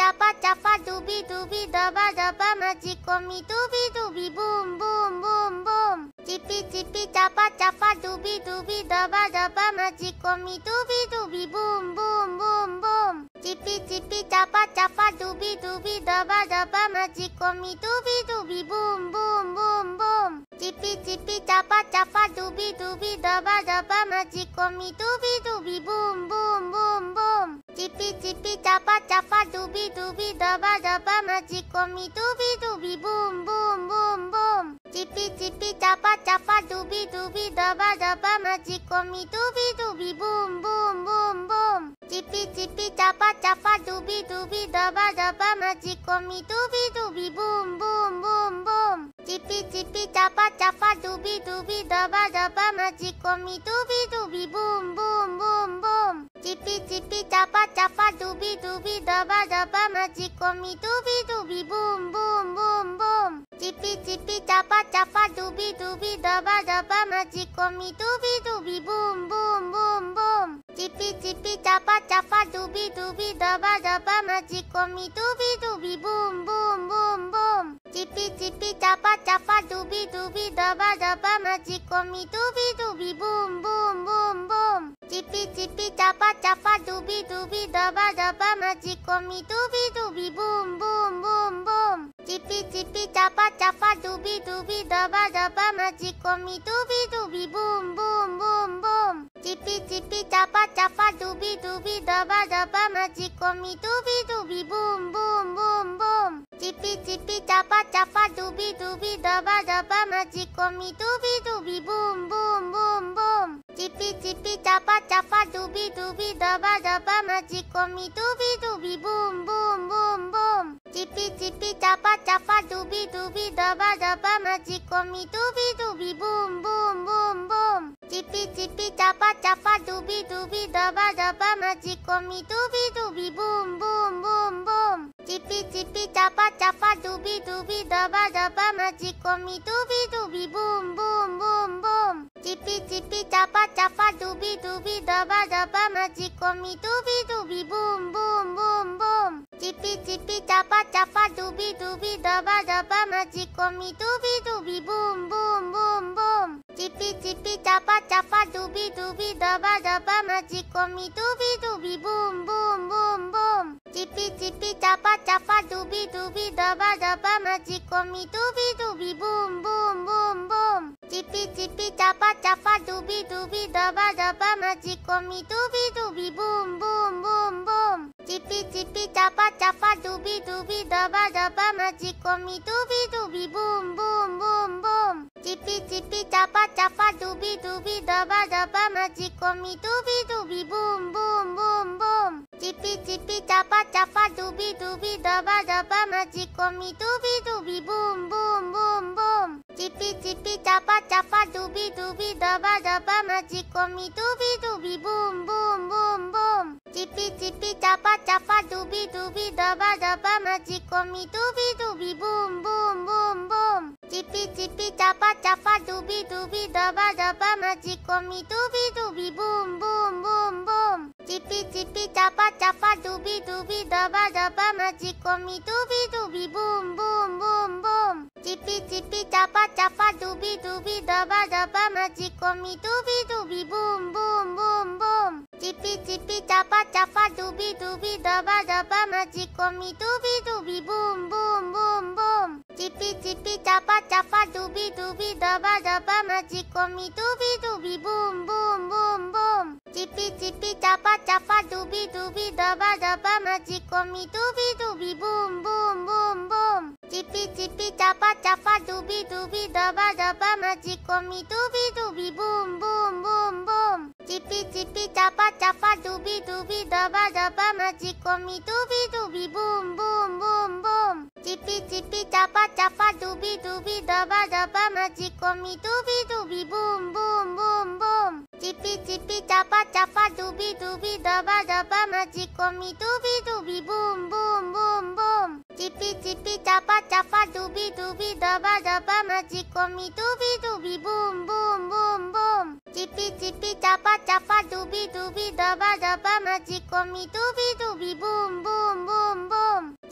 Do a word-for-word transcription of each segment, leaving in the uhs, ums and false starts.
chapa chapa dooby dooby daba daba magic me dooby dooby boom boom boom boom. Chippy chippy chapa chapa dooby dooby daba daba magic me dooby dooby boom boom boom boom. Chippy chippy chapa chapa dooby dooby daba daba magic me dooby dooby boom boom boom boom. Chippy chippy chapa chapa dooby dooby daba daba magic me dooby dooby boom boom boom boom. Chippy chippy chapa chapa dooby dooby daba daba magic me dooby dooby boom boom boom boom. Chippy chippy chapa chapa dooby dooby daba daba magic me dooby dooby boom boom boom boom. Chippy chippy chapa chapa dooby dooby daba daba magic me dooby dooby boom boom boom boom. Chippy chippy chapa chapa dooby dooby daba daba magic me dooby dooby boom boom boom boom. Chippy chippy chapa chapa dooby dooby daba daba magic me dooby dooby boom boom boom boom. Chippy chippy chapa chapa dooby dooby daba daba magic me dooby dooby boom boom boom boom. Chippy chippy chapa chapa dooby dooby daba daba magic me dooby dooby boom boom boom boom. Chippy chippy chapa chapa dooby dooby daba daba magic me dooby dooby boom boom boom boom. Chippy chippy chapa chapa dooby dooby daba daba magic me dooby dooby boom boom boom boom. Chippy chippy chapa chapa dooby dooby daba daba magic me dooby dooby boom boom boom boom. Chippy chippy chapa chapa dooby dooby daba daba magic me dooby dooby boom boom boom boom. Chippy chippy chapa chapa dooby dooby daba daba magic me dooby dooby boom boom boom boom. Chippy chippy chapa chapa dooby dooby daba daba magic me dooby dooby boom boom boom boom. Chippy chippy chapa chapa dooby dooby daba daba magic me dooby dooby boom boom boom boom. Chippy chippy chapa chapa dooby dooby daba daba magic me dooby dooby boom boom boom boom. Chippy chippy chapa chapa dooby dooby daba daba magic me dooby dooby boom boom boom boom. Chippy chippy chapa chapa dooby dooby daba daba magic me dooby dooby boom boom boom boom. Chippy chippy chapa chapa dooby dooby daba daba magic me dooby dooby boom boom boom boom. Chippy chippy chapa chapa dooby dooby daba daba magic me dooby dooby boom boom boom boom. Chippy chippy chapa chapa dooby dooby daba daba magic me dooby dooby boom boom boom boom. Chippy chippy chapa chapa dooby dooby daba daba magic me dooby dooby boom boom boom boom. Chippy chippy chapa chapa dooby dooby daba daba magic me dooby dooby boom boom boom boom. Chippy chippy chapa chapa dooby dooby daba daba magic me dooby dooby boom boom boom boom. Chippy chippy chapa chapa dooby dooby daba daba magic me dooby dooby boom boom boom boom. Chippy chippy chapa chapa dooby dooby daba daba magic me dooby dooby boom boom boom boom. Chippy chippy chapa chapa dooby dooby daba daba magic me dooby dooby boom boom boom boom. Chippy chippy chapa chapa dooby dooby daba daba magic me dooby dooby boom boom boom boom. Chippy chippy chapa chapa dooby dooby daba daba magic me dooby dooby boom boom boom boom. Chippy chippy chapa chapa dooby dooby daba daba magic me dooby dooby boom boom boom boom. Chippy chippy chapa chapa dooby dooby daba daba magic me dooby dooby boom boom boom boom. Chippy chippy chapa chapa dooby dooby daba daba magic me dooby dooby boom boom boom boom. Chippy chippy chapa chapa dooby dooby daba daba magic me dooby dooby boom boom boom boom. Chippy chippy chapa chapa dooby dooby daba daba magic me dooby dooby boom boom boom boom. Chippy chippy chapa chapa dooby dooby daba daba magic me dooby dooby boom boom boom boom. Chippy chippy chapa chapa dooby dooby daba daba magic me dooby dooby boom boom boom boom. Chippy chippy chapa chapa dooby dooby daba daba magic me dooby dooby boom boom boom boom. Chippy chippy chapa chapa dooby dooby daba daba magic me dooby dooby boom boom boom boom. Chippy chippy chapa chapa dooby dooby daba daba magic me dooby dooby boom boom boom boom.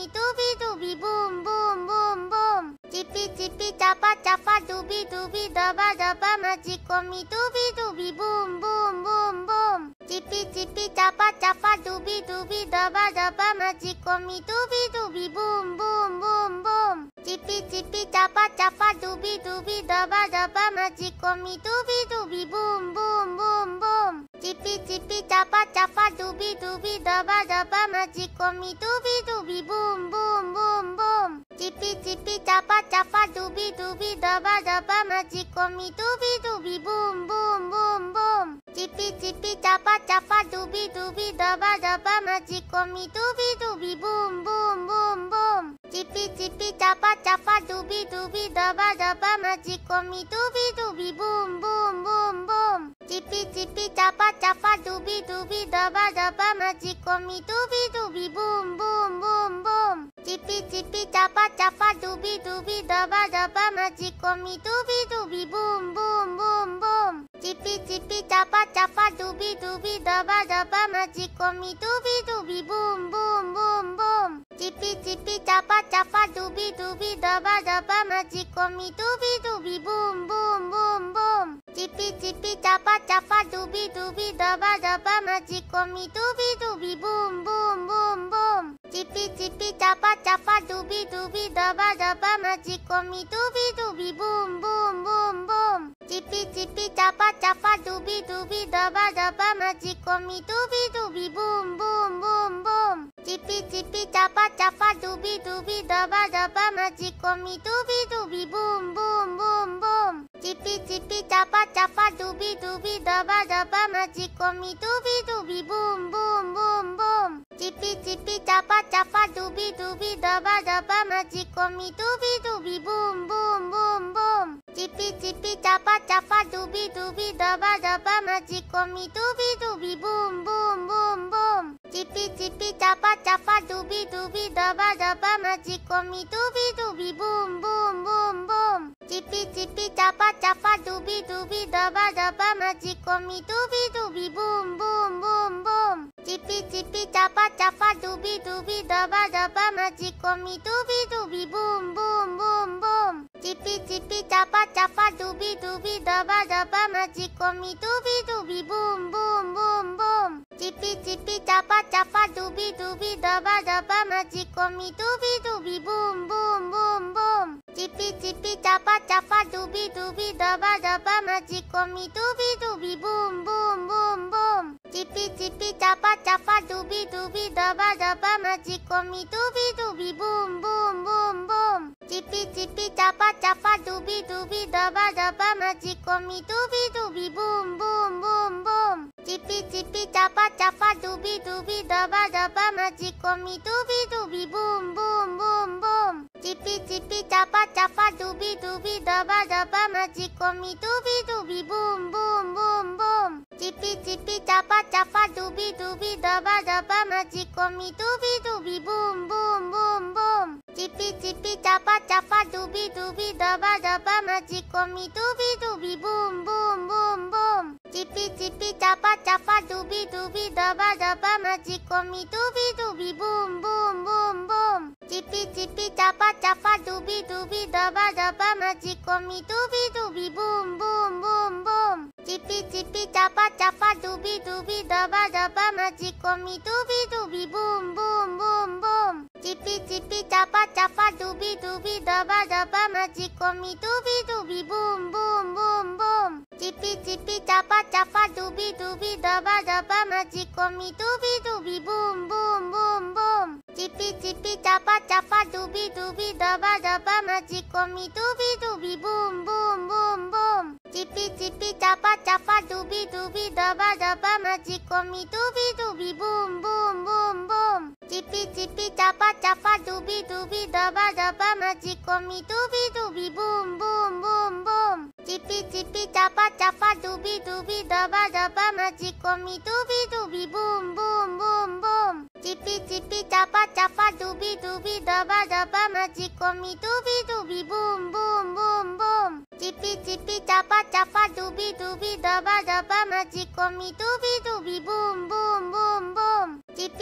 me dooby dooby boom boom boom boom. Chippy chippy chapa chapa dooby dooby daba daba magico me dooby dooby boom boom boom boom. Chippy chippy chapa chapa dooby dooby daba daba magico me dooby dooby boom boom boom boom. Chippy chippy chapa chapa dooby dooby daba daba magico me dooby dooby boom boom boom boom. Chippy chippy chapa chapa dooby dooby daba daba magico me dooby dooby boom boom boom boom. Chippy chippy chapa chapa dooby dooby daba daba magico me dooby dooby boom boom boom boom. Chippy chippy chapa chapa dooby dooby daba daba magico me dooby dooby boom boom boom boom. Chippy chippy chapa chapa dooby dooby daba daba magico me dooby dooby boom boom boom boom. Chippy chippy chapa chapa dooby dooby daba daba magico me dooby dooby boom boom boom boom. Chippy chippy chapa chapa dooby dooby daba daba magico me dooby dooby boom boom boom boom. Chippy chippy chapa chapa dooby dooby daba daba magico me dooby dooby boom boom boom boom. Chippy chippy chapa chapa dooby dooby daba daba magico me dooby dooby boom boom boom boom. Chippy chippy chapa chapa dooby dooby daba daba magico me dooby dooby boom boom boom boom. Chippy chippy chapa chapa dooby dooby daba daba magico me dooby dooby boom boom boom boom. Chippy chippy chapa chapa dooby dooby daba daba magico me dooby dooby boom boom boom boom. Chippy chippy chapa chapa dooby dooby daba daba magico me dooby dooby boom boom boom boom. Chippy chippy chapa chapa dooby dooby daba daba magico me dooby dooby boom boom boom boom. Chippy chippy chapa chapa dooby dooby daba daba magico me dooby dooby boom boom boom boom. Chippy chippy chapa chapa dooby dooby daba daba magico me dooby dooby boom boom boom boom. Chippy chippy chapa chapa dooby dooby daba daba magico me dooby dooby boom boom boom boom. Chippy chippy chapa chapa dooby dooby daba daba magico me dooby dooby boom boom boom boom. Chippy chippy chapa chapa dooby dooby daba daba magico me dooby dooby boom boom boom boom. Chippy chippy chapa chapa dooby dooby daba daba magico me dooby dooby boom boom boom boom. Chippy chippy chapa chapa dooby dooby daba daba magico me dooby dooby boom boom boom boom. Chippy chippy chapa chapa dooby dooby daba daba magico me dooby dooby boom boom boom boom. Chippy chippy chapa chapa dooby dooby daba daba magico me dooby dooby boom boom boom boom. Chippy chippy chapa chapa dooby dooby daba daba magico me dooby dooby boom boom boom boom. Chippy chippy chapa chapa dooby dooby daba daba magico me dooby dooby boom boom boom boom. Chippy chippy chapa chapa dooby dooby daba daba magico me dooby dooby boom boom boom boom. Chippy chippy chapa chapa dooby dooby daba daba magico me dooby dooby boom boom boom boom. Chippy chippy chapa chapa dooby dooby daba daba magico me dooby dooby boom boom boom boom. Chippy chippy chapa chapa dooby dooby daba daba magico me dooby dooby boom boom boom boom. Chippy chippy chapa chapa dooby dooby daba daba magico me dooby dooby boom boom boom boom. Chippy chippy chapa chapa dooby dooby daba daba magico me dooby dooby boom boom boom boom. Chippy chippy chapa chapa dooby dooby daba daba magico me dooby dooby boom boom boom boom. Chippy chippy chapa chapa dooby dooby daba daba magico me dooby dooby boom boom boom boom. Chippy chippy chapa chapa dooby dooby daba daba magico me dooby dooby boom boom boom boom. Chippy chippy chapa chapa dooby dooby daba daba magico me dooby dooby boom boom boom boom. Chippy chippy chapa chapa dooby dooby daba daba magico me dooby dooby boom boom boom boom. Chippy chippy chapa chapa dooby dooby daba daba magico me dooby dooby boom boom boom boom. Chippy chippy chapa chapa dooby dooby daba daba magico me dooby dooby boom boom boom boom. Chippy chippy chapa chapa dooby dooby daba daba magico me dooby dooby boom boom boom boom. Chippy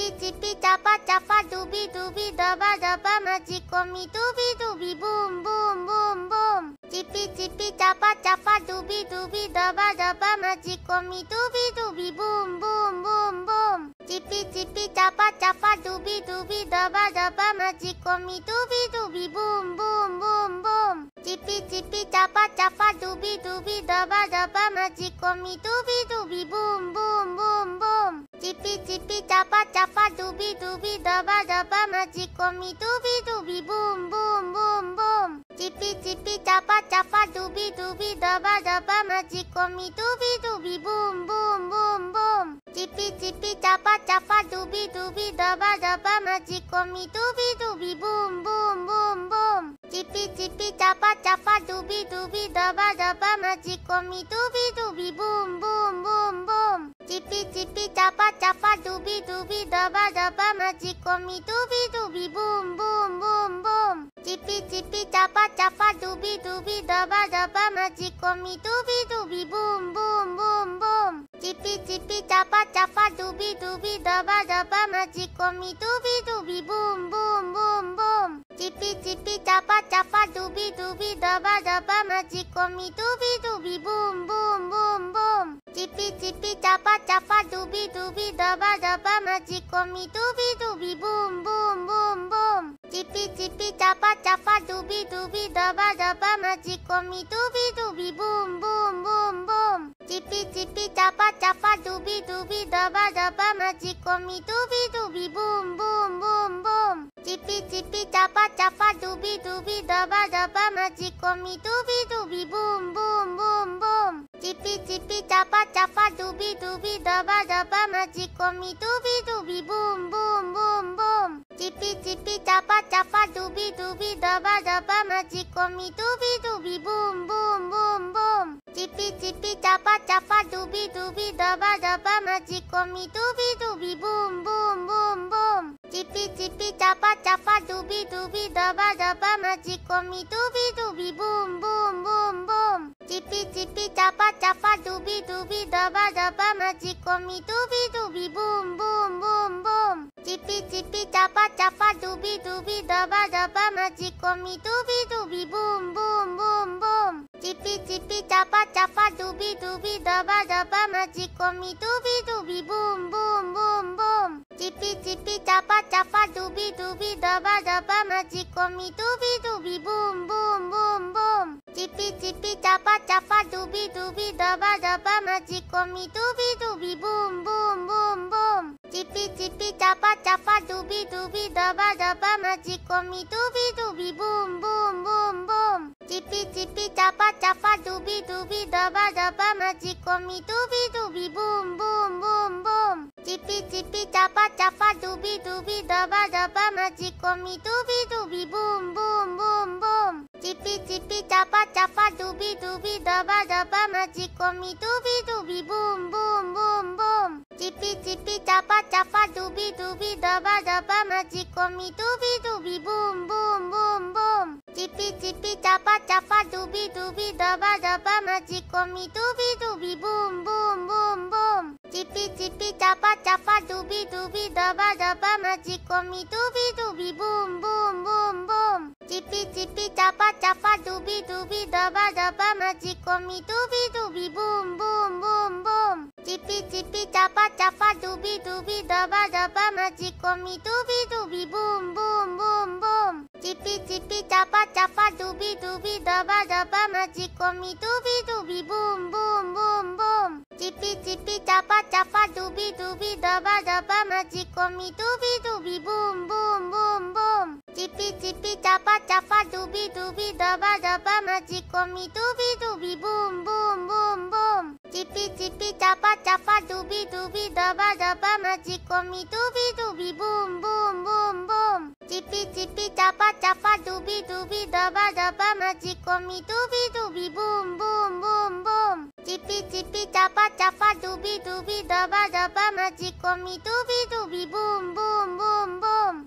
chippy chapa chapa dooby dooby daba daba magico me dooby dooby boom boom boom boom. Chippy chippy chapa chapa dooby dooby daba daba magico me dooby dooby boom boom boom boom. Chippy chippy chapa chapa dooby dooby daba daba magico me dooby dooby boom boom boom boom. Chippy chippy chapa chapa dooby dooby daba daba magico me dooby dooby boom boom boom boom. Chippy chippy chapa chapa dooby dooby daba daba magico me dooby dooby boom boom boom boom. Chippy chippy chapa chapa dooby dooby daba daba magico me dooby dooby boom boom boom boom. Chippy chippy chapa chapa dooby dooby daba daba magico me dooby dooby boom boom boom boom. Chippy chippy chapa chapa dooby dooby daba daba magico me dooby dooby boom boom boom boom. Chippy chippy chapa chapa dooby dooby daba daba magico me dooby dooby boom boom boom boom. Chippy chippy chapa chapa dooby dooby daba daba magico me dooby dooby boom boom boom boom. Chippy chippy chapa chapa dooby dooby daba daba magico me dooby dooby boom boom boom boom. Chippy chippy chapa chapa dooby dooby daba daba magico me dooby dooby boom boom boom boom. Chippy chippy chapa chapa dooby dooby daba daba magico me dooby dooby boom boom boom boom. Chippy chippy chapa chapa dooby dooby daba daba magico me dooby dooby boom boom boom boom. Chippy chippy chapa chapa dooby dooby daba daba magico me dooby dooby boom boom boom boom. Chippy chippy chapa chapa dooby dooby daba daba magico me dooby dooby boom boom boom boom. Chippy chippy chapa chapa dooby dooby daba daba magico me dooby dooby boom boom boom boom. Chippy chippy chapa chapa dooby dooby daba daba magico me dooby dooby boom boom boom boom. Chippy chippy chapa chapa dooby dooby daba daba magico me dooby dooby boom boom boom boom. Chippy chippy chapa chapa dooby dooby daba daba magico me dooby dooby boom boom boom boom. Chippy chippy chapa chapa dooby dooby daba daba magico me dooby dooby boom boom boom boom. Chippy chippy chapa chapa dooby dooby daba daba magico me dooby dooby boom boom boom boom. Chippy chippy chapa chapa dooby dooby daba daba magico me dooby dooby boom boom boom boom. Chippy chippy chapa chapa dooby dooby daba daba magico me dooby dooby boom boom boom boom. Chippy chippy chapa chapa dooby dooby daba daba magico me dooby dooby boom boom boom boom. Chippy chippy chapa chapa dooby dooby daba daba magico me dooby dooby boom boom boom boom. Chippy chippy chapa chapa dooby dooby daba daba magico me dooby dooby boom boom boom boom. Chippy chippy chapa chapa dooby dooby daba daba magico me dooby dooby boom boom boom boom. Chippy chippy chapa chapa dooby dooby daba daba magico me dooby dooby boom boom boom boom. Chippy chippy chapa chapa dooby dooby daba daba magico me dooby dooby boom boom boom boom. Chippy chippy chapa chapa dooby dooby daba daba magico me dooby dooby boom boom boom boom. Chippy chippy chapa chapa dooby dooby daba daba magico me dooby dooby boom boom boom boom. Chippy chippy chapa chapa dooby dooby daba daba magico me dooby dooby boom boom boom boom. Chippy chippy chapa chapa dooby dooby daba daba magico me dooby dooby boom boom boom boom. Chippy chippy chapa chapa dooby dooby daba daba magico me dooby dooby boom boom boom boom. Chippy chippy chapa chapa dooby dooby daba daba magico me dooby dooby boom boom boom boom. Chippy chippy chapa chapa dooby dooby daba daba magico me dooby dooby boom boom boom boom. Chippy chippy chapa chapa dooby dooby daba daba magico me dooby dooby boom boom boom boom. Chippy chippy chapa chapa dooby dooby daba daba magico me dooby dooby boom boom boom boom. Chippy chippy chapa chapa dooby dooby daba daba magico me dooby dooby boom boom boom boom. Chippy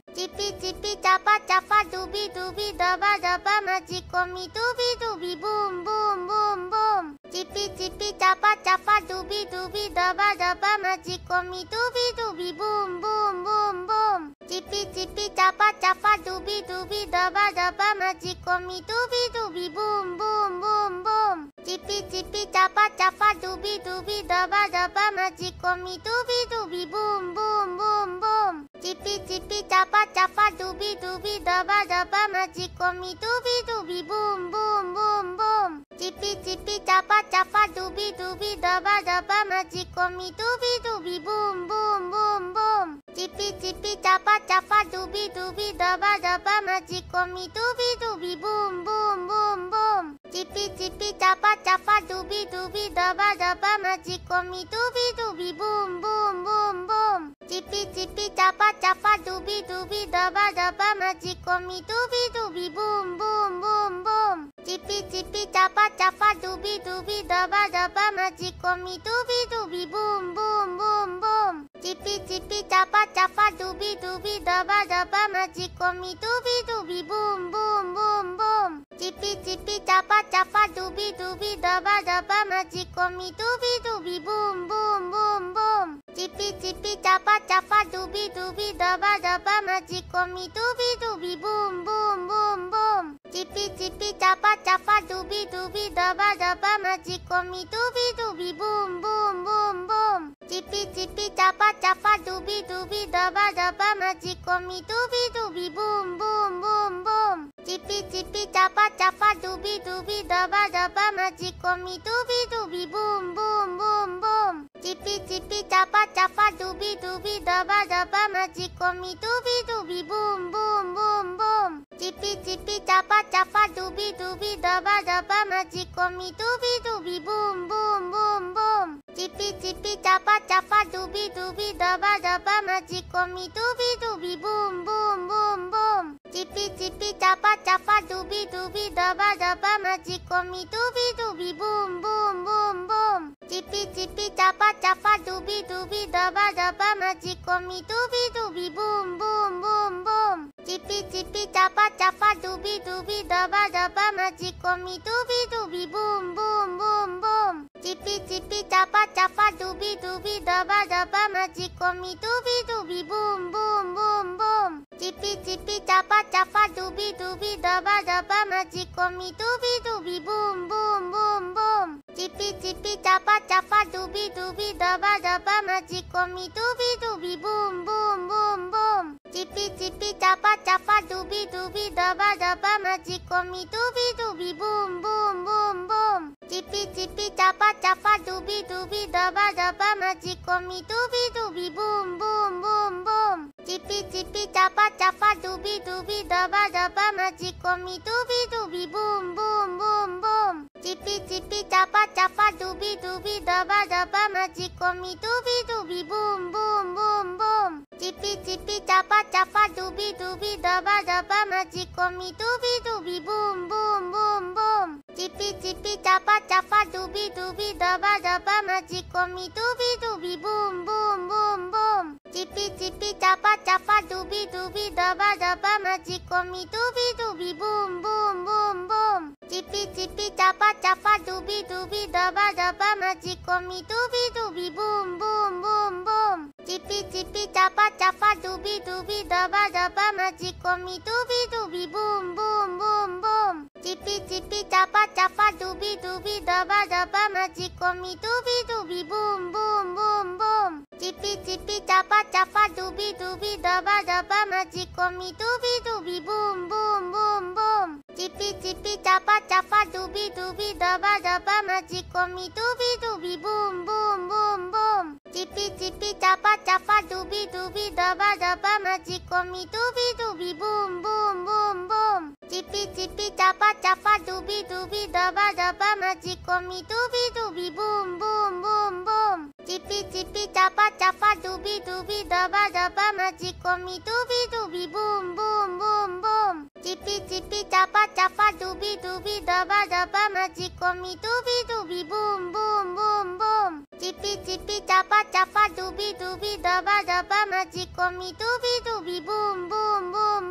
Chippy chippy chapa chapa dooby dooby daba daba magic me dooby dooby boom boom boom boom. Chippy chippy chapa chapa dooby dooby daba daba magic me dooby dooby boom boom boom boom. Chippy chippy chapa chapa dooby dooby daba daba magic me dooby dooby boom boom boom boom. Chippy chippy chapa chapa dooby dooby daba daba magic me dooby dooby boom boom boom boom. Chippy chippy chapa chapa dooby dooby daba daba magic me dooby dooby boom boom boom boom. Chippy chippy chapa chapa dooby dooby daba daba magic me dooby dooby boom boom boom boom. Chippy chippy chapa chapa dooby dooby daba daba magic me dooby dooby boom boom boom boom. Chippy chippy chapa chapa dooby dooby daba daba magic me dooby dooby boom boom boom boom. Chippy chippy chapa chapa dooby dooby daba daba magic me dooby dooby boom boom boom boom. Chippy chippy chapa chapa dooby dooby daba daba magic me dooby dooby boom boom boom boom. Chippy chippy chapa chapa dooby dooby daba daba magic me dooby dooby boom boom boom boom. Chippy chippy chapa chapa dooby dooby daba daba magic me dooby dooby boom boom boom boom. Chippy chippy chapa chapa dooby dooby daba daba magic me dooby dooby boom boom boom boom. Chippy chippy chapa chapa dooby dooby daba daba magic me dooby dooby boom boom boom boom. Chippy chippy chapa chapa dooby dooby daba daba magic me dooby dooby boom boom boom boom. Chippy chippy chapa chapa dooby dooby daba daba magic me dooby dooby boom boom boom boom. Chippy chippy chapa chapa dooby dooby daba daba magic me dooby dooby boom boom boom boom. Chippy chippy chapa chapa dooby dooby daba daba magic me dooby dooby boom boom boom boom. Chippy chippy chapa chapa dooby dooby daba daba magic me dooby dooby boom boom boom boom. Chippy chippy chapa chapa dooby dooby daba daba magic me dooby dooby boom boom boom boom. Chippy chippy chapa chapa dooby dooby daba daba magic me dooby dooby boom boom boom boom. Chippy chippy chapa chapa dooby dooby daba daba magic me dooby dooby boom boom boom boom. Chippy chippy chapa chapa dooby dooby daba daba magic me dooby dooby boom boom boom boom. Chippy chippy chapa chapa dooby dooby daba daba magic me dooby dooby boom boom boom boom. Chippy chippy chapa chapa dooby dooby daba daba magic me dooby dooby boom boom boom boom. Chippy chippy chapa chapa dooby dooby daba daba magic me dooby dooby boom boom boom boom. Chippy chippy chapa chapa dooby dooby daba daba magic me dooby dooby boom boom boom boom. Chippy chippy chapa chapa dooby dooby daba daba magic me dooby dooby boom boom boom boom. Chippy chippy chapa chapa dooby dooby daba daba magic me dooby dooby boom boom boom boom. Chippy chippy chapa chapa dooby dooby daba daba magic me dooby dooby boom boom boom boom. Chippy chippy chapa chapa dooby dooby daba daba magic me dooby dooby boom boom boom boom. Chippy chippy chapa chapa dooby dooby daba daba magic me dooby dooby boom boom boom boom. Chippy chippy chapa chapa dooby dooby daba daba magic me dooby dooby boom boom boom boom. Chippy chippy chapa chapa dooby dooby daba daba magic me dooby dooby boom boom boom boom. Chippy chippy chapa chapa dooby dooby daba daba magic me dooby dooby boom boom boom boom. Chippy chippy chapa chapa dooby dooby daba daba magic me dooby dooby boom boom boom boom. Chippy chippy chapa chapa dooby dooby daba daba magic me dooby dooby boom boom boom boom. Chippy chippy chapa chapa dooby dooby daba daba magic me dooby dooby boom boom boom boom. Chippy chippy chapa chapa dooby dooby daba daba magic me dooby dooby boom boom boom boom. Chippy chippy chapa chapa dooby dooby daba daba magic me dooby dooby boom boom boom boom. Chippy chippy chapa chapa dooby dooby daba daba magic me dooby dooby boom boom boom boom. Chippy chippy chapa chapa dooby dooby daba daba magic me dooby dooby boom boom boom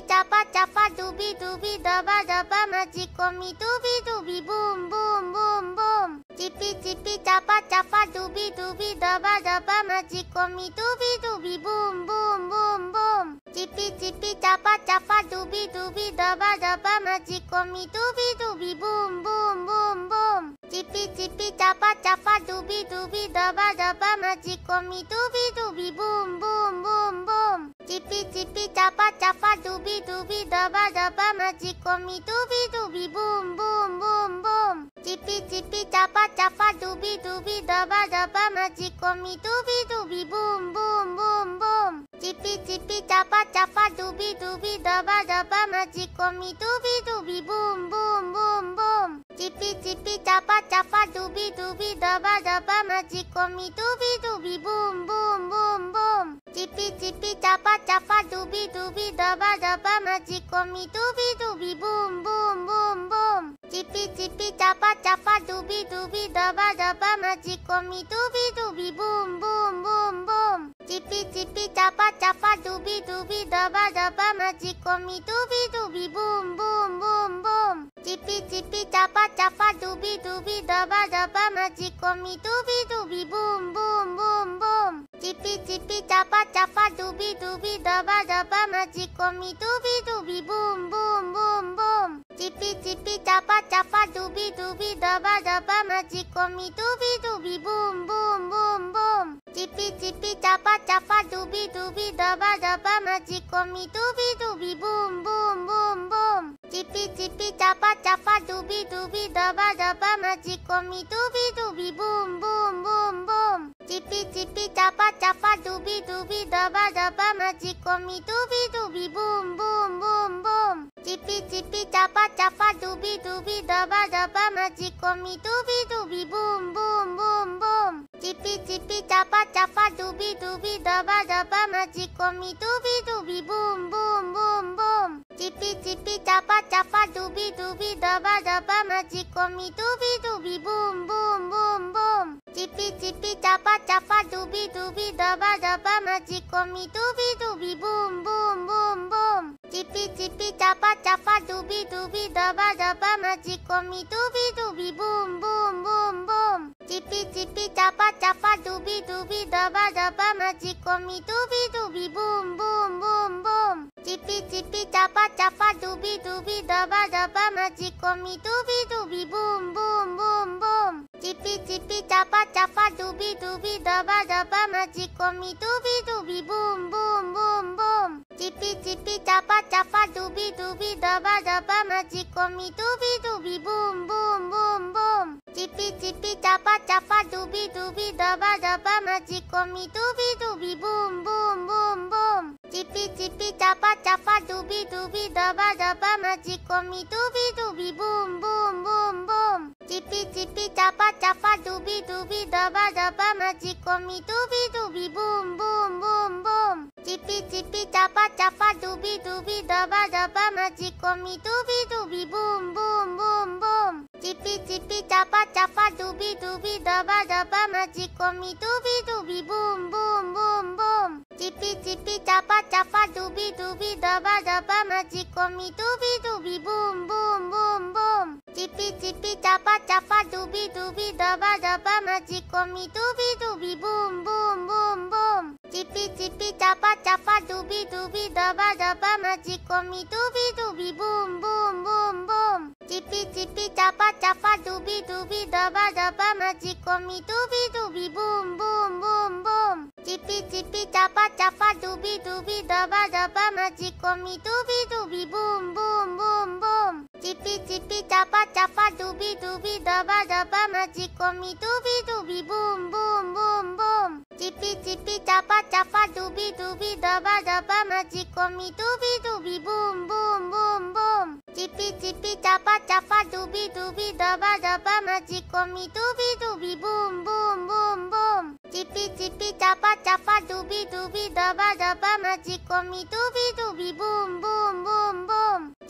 chapa chapa dooby dooby daba daba magico me dooby dooby boom boom boom boom. Chippy chippy chapa chapa dooby dooby daba daba magico me dooby dooby boom boom boom boom. Chippy chippy chapa chapa dooby dooby daba daba magico me dooby dooby boom boom boom boom. Chippy chippy chapa chapa dooby dooby daba daba magico me dooby dooby boom boom boom boom. Chippy chippy chapa chapa dooby dooby daba daba magico me dooby dooby boom boom boom boom. Chippy chippy chapa chapa dooby dooby daba daba magico me dooby dooby boom boom boom boom. Chippy chippy chapa chapa dooby dooby daba daba magico me dooby dooby boom boom boom boom. Chippy chippy chapa chapa dooby dooby daba daba magico me dooby dooby boom boom boom boom. Chippy chippy chapa chapa dooby dooby daba daba magico me dooby dooby boom boom boom boom. Chippy chippy chapa chapa dooby dooby daba daba magico me dooby dooby boom boom boom boom. Chippy chippy chapa chapa dooby dooby daba daba magico me dooby dooby boom boom boom boom. Chippy chippy chapa chapa dooby dooby daba daba magico me dooby dooby boom boom boom boom. Chippy chippy chapa chapa dooby dooby daba daba magico me dooby dooby boom boom boom boom. Chippy chippy chapa chapa dooby dooby daba daba magico me dooby dooby boom boom boom boom. Chippy chippy chapa chapa dooby dooby daba daba magico me dooby dooby boom boom boom boom. Chippy chippy chapa chapa dooby dooby daba daba magico me dooby dooby boom boom boom boom. Chippy chippy chapa chapa dooby dooby daba daba magico me dooby dooby boom boom boom boom. Chippy chippy chapa chapa dooby dooby daba daba magico me dooby dooby boom boom boom boom. Chippy chippy chapa chapa dooby dooby daba daba magico me dooby dooby boom boom boom boom. Chippy chippy chapa chapa dooby dooby daba daba magico me dooby dooby boom boom boom boom. Chippy chippy chapa chapa dooby dooby daba daba magico me dooby dooby boom boom boom boom. Chippy chippy chapa chapa dooby dooby daba daba magico me dooby dooby boom boom boom boom. Chippy chippy chapa chapa dooby dooby daba daba magico me dooby dooby boom boom boom boom. Chippy chippy chapa chapa dooby dooby daba daba magico me dooby dooby boom boom boom boom. Chippy chippy chapa chapa dooby dooby daba daba magico me dooby dooby boom boom boom boom. Chippy chippy chapa chapa dooby dooby daba daba magico me dooby dooby boom boom boom boom. Chippy chippy chapa chapa dooby dooby daba daba magico me dooby dooby boom boom boom boom. Chippy chippy chapa chapa dooby dooby daba daba magico me dooby dooby boom boom boom boom. Chippy chippy chapa chapa dooby dooby daba daba magico me dooby dooby boom boom boom boom. Chippy chippy chapa chapa dooby dooby daba daba magico me dooby dooby boom boom boom boom. Chippy chippy chapa chapa dooby dooby daba daba magico me dooby dooby boom boom boom boom. Chippy chippy chapa chapa dooby dooby daba daba magico me dooby dooby boom boom boom boom. Chippy chippy chapa chapa dooby dooby daba daba magico me dooby dooby boom boom boom boom. Chippy chippy chapa chapa dooby dooby daba daba magico me dooby dooby boom boom boom boom. Chippy chippy chapa chapa dooby dooby daba daba magico me dooby dooby boom boom boom boom. Chippy chippy chapa chapa dooby dooby daba daba magico me dooby dooby boom boom boom boom. Chippy chippy chapa chapa dooby dooby daba daba magico me dooby dooby boom boom boom boom. Chippy chippy chapa chapa dooby dooby daba daba magico me dooby dooby boom boom boom boom. Chippy chippy chapa chapa dooby dooby daba daba magico me dooby dooby boom boom boom boom. Chippy chippy chapa chapa dooby dooby daba daba magico me dooby dooby boom boom boom boom. Chippy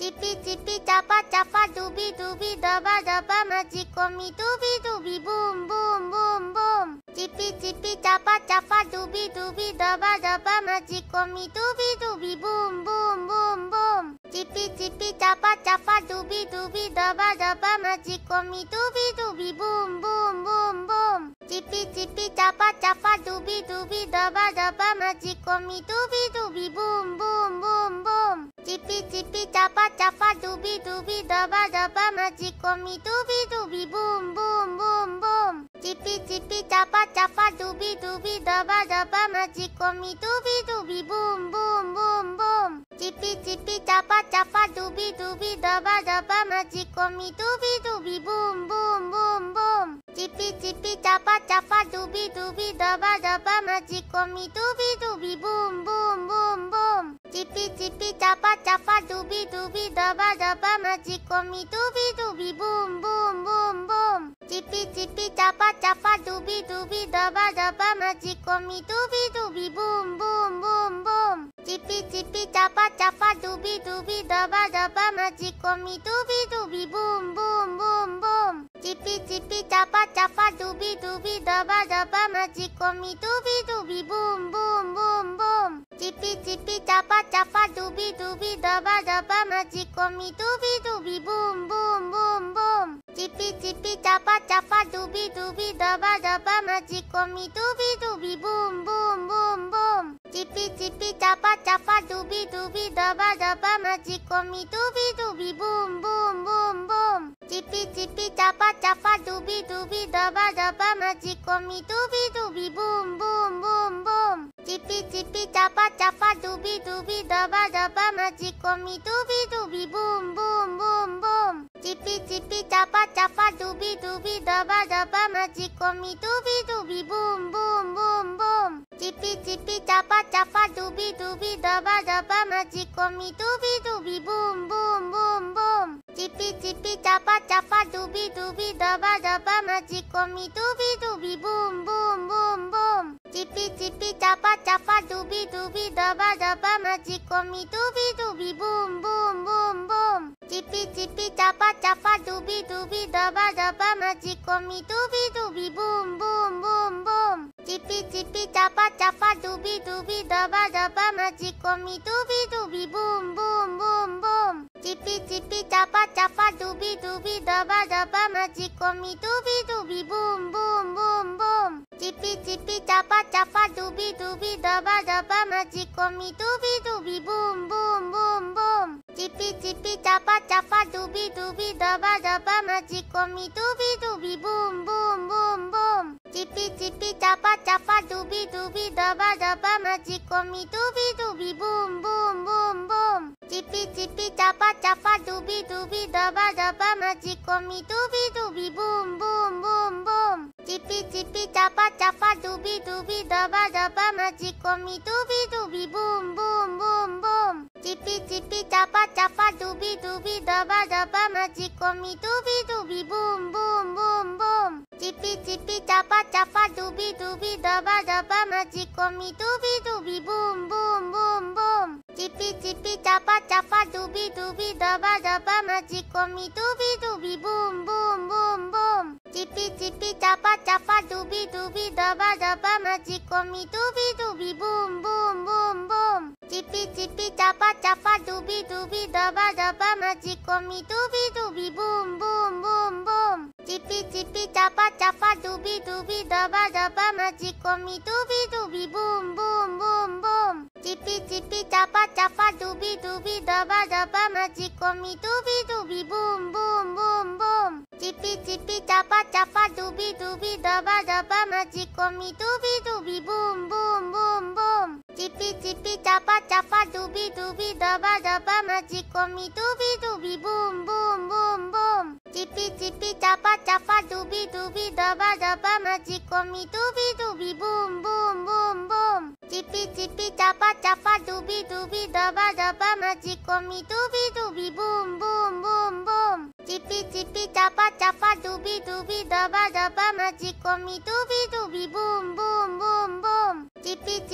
chippy chapa chapa dooby dooby daba daba magic me dooby dooby boom boom boom boom. Chippy chippy chapa chapa dooby dooby daba daba magic me dooby dooby boom boom boom boom. Chippy chippy chapa chapa dooby dooby daba daba magic me dooby dooby boom boom boom boom. Chippy chippy chapa chapa dooby dooby daba daba magic me dooby dooby boom boom boom boom. Chippy chippy chapa chapa dooby dooby daba daba magic me dooby dooby boom boom boom boom. Chippy chippy chapa chapa dooby dooby daba daba magic me dooby dooby boom boom boom boom. Chippy chippy chapa chapa dooby dooby daba daba magic me dooby dooby boom boom boom boom. Chippy chippy chapa chapa dooby dooby daba daba magic me dooby dooby boom boom boom boom. Chippy chippy chapa chapa dooby dooby daba daba magic me dooby dooby boom boom boom boom. Chippy chippy chapa chapa dooby dooby daba daba magic me dooby dooby boom boom boom boom. Chippy chippy chapa chapa dooby dooby daba daba magic me dooby dooby boom boom boom boom. Chippy chippy chapa chapa dooby dooby daba daba magic me dooby dooby boom boom boom boom. Chippy chippy chapa chapa dooby dooby daba daba magic me dooby dooby boom boom boom boom. Chippy chippy chapa chapa dooby dooby daba daba magic me dooby dooby boom boom boom boom. Chippy chippy chapa chapa dooby dooby daba daba magic me dooby dooby boom boom boom boom. Chippy chippy chapa chapa dooby dooby daba daba magic me dooby dooby boom boom boom boom. Chippy chippy chapa chapa dooby dooby daba daba magic me dooby dooby boom boom boom boom. Chippy chippy chapa chapa dooby dooby daba daba magic me dooby dooby boom boom boom boom. Chippy chippy chapa chapa dooby dooby daba daba magic me dooby dooby boom boom boom boom. Chippy chippy chapa chapa dooby dooby daba daba magic me dooby dooby boom boom boom boom. Chippy chippy chapa chapa dooby dooby daba daba magic me dooby dooby boom boom boom boom. Chippy chippy chapa chapa dooby dooby daba daba magic me dooby dooby boom boom boom boom. Chippy chippy chapa chapa dooby dooby daba daba magic me dooby dooby boom boom boom boom. Chippy chippy chapa chapa dooby dooby daba daba magic me dooby dooby boom boom boom boom. Chippy chippy chapa chapa dooby dooby daba daba magic me dooby dooby boom boom boom boom. Chippy chippy chapa chapa dooby dooby daba daba magic me dooby dooby boom boom boom boom. Chippy chippy chapa chapa dooby dooby daba daba magic me dooby dooby boom boom boom boom. Chippy chippy chapa chapa dooby dooby daba daba magic me dooby dooby boom boom boom boom. Chippy chippy chapa chapa dooby dooby daba daba magic me dooby dooby boom boom boom boom. Chippy chippy chapa chapa dooby dooby daba daba magic me dooby dooby boom boom boom boom. Chippy chippy chapa chapa dooby dooby daba daba magic me dooby dooby boom boom boom boom. Chippy chippy chapa chapa dooby dooby daba daba magic me dooby dooby boom boom boom boom. Chippy chippy chapa chapa dooby dooby daba daba magic me dooby dooby boom boom boom boom. Chippy chippy chapa chapa dooby dooby daba daba magic me dooby dooby boom boom boom boom. Chippy chippy chapa chapa dooby dooby daba daba magic me dooby dooby boom boom boom boom. Chippy chippy chapa chapa dooby dooby daba daba magic me dooby dooby boom boom boom boom. Chippy chippy chapa chapa dooby dooby daba daba magic me dooby dooby boom boom boom boom. Chippy chippy chapa chapa dooby dooby daba daba magic me dooby dooby boom boom boom boom. Chippy chippy chapa chapa dooby dooby daba daba magic me dooby dooby boom boom boom boom. Chippy chippy chapa chapa dooby dooby daba daba magic me dooby dooby boom boom boom boom. Chippy chippy chapa chapa dooby dooby daba daba magic me dooby dooby boom boom boom boom. Chippy chippy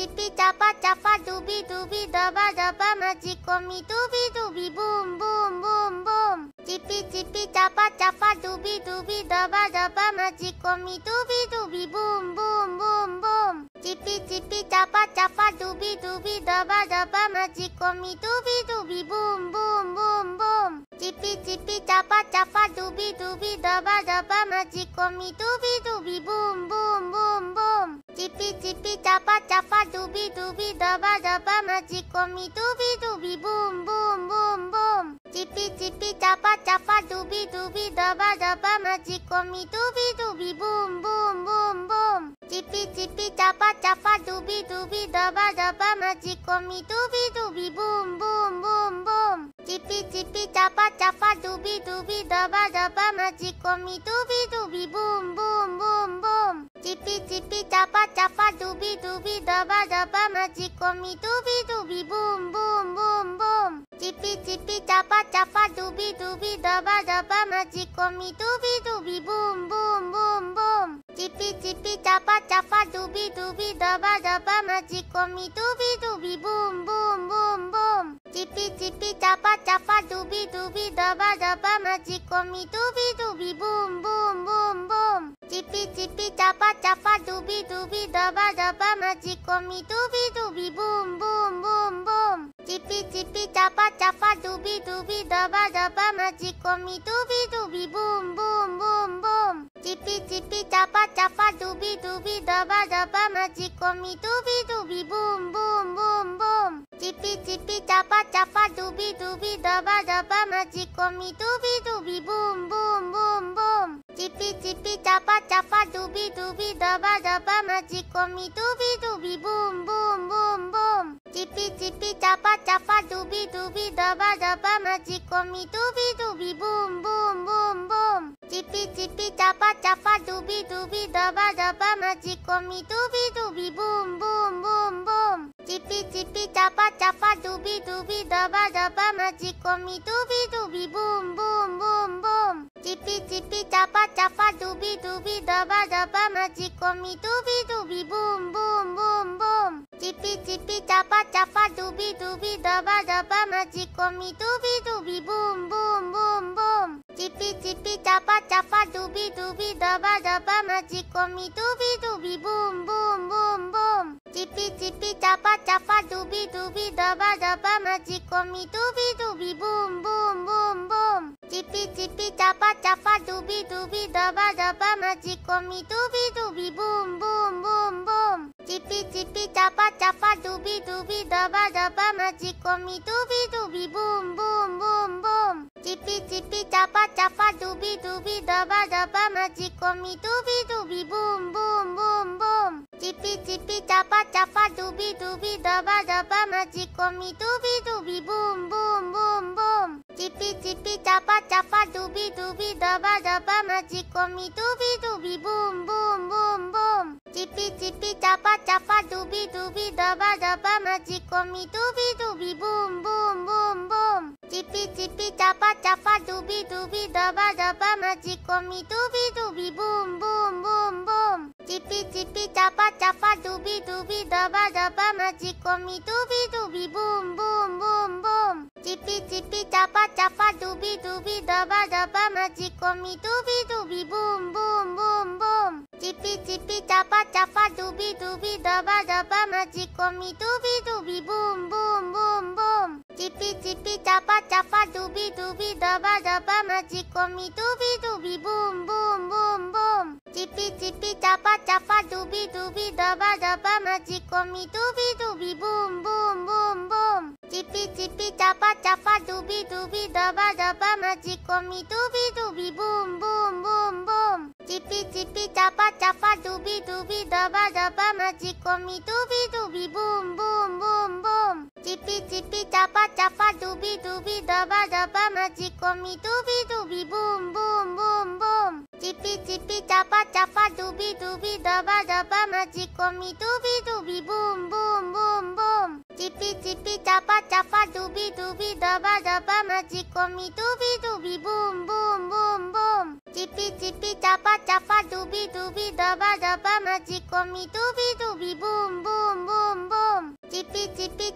chapa chapa dooby dooby daba daba magico me dooby dooby boom boom boom boom. Chippy chippy chapa chapa dooby dooby daba daba magico me dooby dooby boom boom boom boom. Chippy chippy chapa chapa dooby dooby daba daba magico me dooby dooby boom boom boom boom. Chippy chippy chapa chapa dooby dooby daba daba magico me dooby dooby boom boom boom boom. Chippy chippy chapa chapa dooby dooby daba daba magico me dooby dooby boom boom boom boom. Chippy chippy chapa chapa dooby dooby daba daba magico me dooby dooby boom boom boom boom. Chippy chippy chapa chapa dooby dooby daba daba magico me dooby dooby boom boom boom boom. Chippy chippy chapa chapa dooby dooby daba daba magico me dooby dooby boom boom boom boom. Chippy chippy chapa chapa dooby dooby daba daba magico me dooby dooby boom boom boom boom. Chippy chippy chapa chapa dooby dooby daba daba magico me dooby dooby boom boom boom boom. Chippy chippy chapa chapa dooby dooby daba daba magico me dooby dooby boom boom boom boom. Chippy chippy chapa chapa dooby dooby daba daba magico me dooby dooby boom boom boom boom. Chippy chippy chapa chapa dooby dooby daba daba magico me dooby dooby boom boom boom boom. Chippy chippy chapa chapa dooby dooby daba daba magico me dooby dooby boom boom boom boom. Chippy chippy chapa chapa dooby dooby daba daba magico me dooby dooby boom boom boom boom. Chippy chippy chapa chapa dooby dooby daba daba magico me dooby dooby boom boom boom boom. Chippy chippy chapa chapa dooby dooby daba daba magico me dooby dooby boom boom boom boom. Chippy chippy chapa chapa dooby dooby daba daba magico me dooby dooby boom boom boom boom. Chippy chippy chapa chapa dooby dooby daba daba magico me dooby dooby boom boom boom boom. Chippy chippy chapa chapa dooby dooby daba daba magico me dooby dooby boom boom boom boom. Chippy chippy chapa chapa dooby dooby daba daba magico me dooby dooby boom boom boom boom. Chippy chippy chapa chapa dooby dooby daba daba magico me dooby dooby boom boom boom boom. Chippy chippy chapa chapa dooby dooby daba daba magico me dooby dooby boom boom boom boom. Chippy chippy chapa chapa dooby dooby daba daba magico me dooby dooby boom boom boom boom. Chippy chippy chapa chapa dooby dooby daba daba magico me dooby dooby boom boom boom boom. Chippy chippy chapa chapa dooby dooby daba daba magico me dooby dooby boom boom boom boom. Chippy chippy chapa chapa dooby dooby daba daba magico me dooby dooby boom boom boom boom. Chippy chippy chapa chapa dooby dooby daba daba magico me dooby dooby boom boom boom boom. Chippy chippy chapa chapa dooby dooby daba daba magico me dooby dooby boom boom boom boom. Chippy chippy chapa chapa dooby dooby daba daba magico me dooby dooby boom boom boom boom. Chippy chippy chapa chapa dooby dooby daba daba magico me dooby dooby boom boom boom boom. Chippy chippy chapa chapa dooby dooby daba daba magico me dooby dooby boom boom boom boom. Chippy chippy chapa chapa dooby dooby daba daba magico me dooby dooby boom boom boom boom. Chippy chippy chapa chapa dooby dooby daba daba magico me dooby dooby boom boom boom boom. Chippy chippy chapa chapa dooby dooby daba daba magico me dooby dooby boom boom boom boom. Chippy chippy chapa chapa dooby dooby daba daba magico me dooby dooby boom boom boom boom. Chippy chippy chapa chapa dooby dooby daba daba magico me dooby dooby boom boom boom boom. Chippy chippy chapa chapa dooby dooby daba daba magico me dooby dooby boom boom boom boom. Chippy chippy chapa chapa dooby dooby daba daba magico me dooby dooby boom boom boom boom. Chippy chippy chapa chapa dooby dooby daba daba magico me dooby dooby boom boom boom boom. Chippy chippy chapa chapa dooby dooby daba daba magico me dooby dooby boom boom boom boom. Chippy chippy chapa chapa dooby dooby daba daba magico me dooby dooby boom boom boom boom.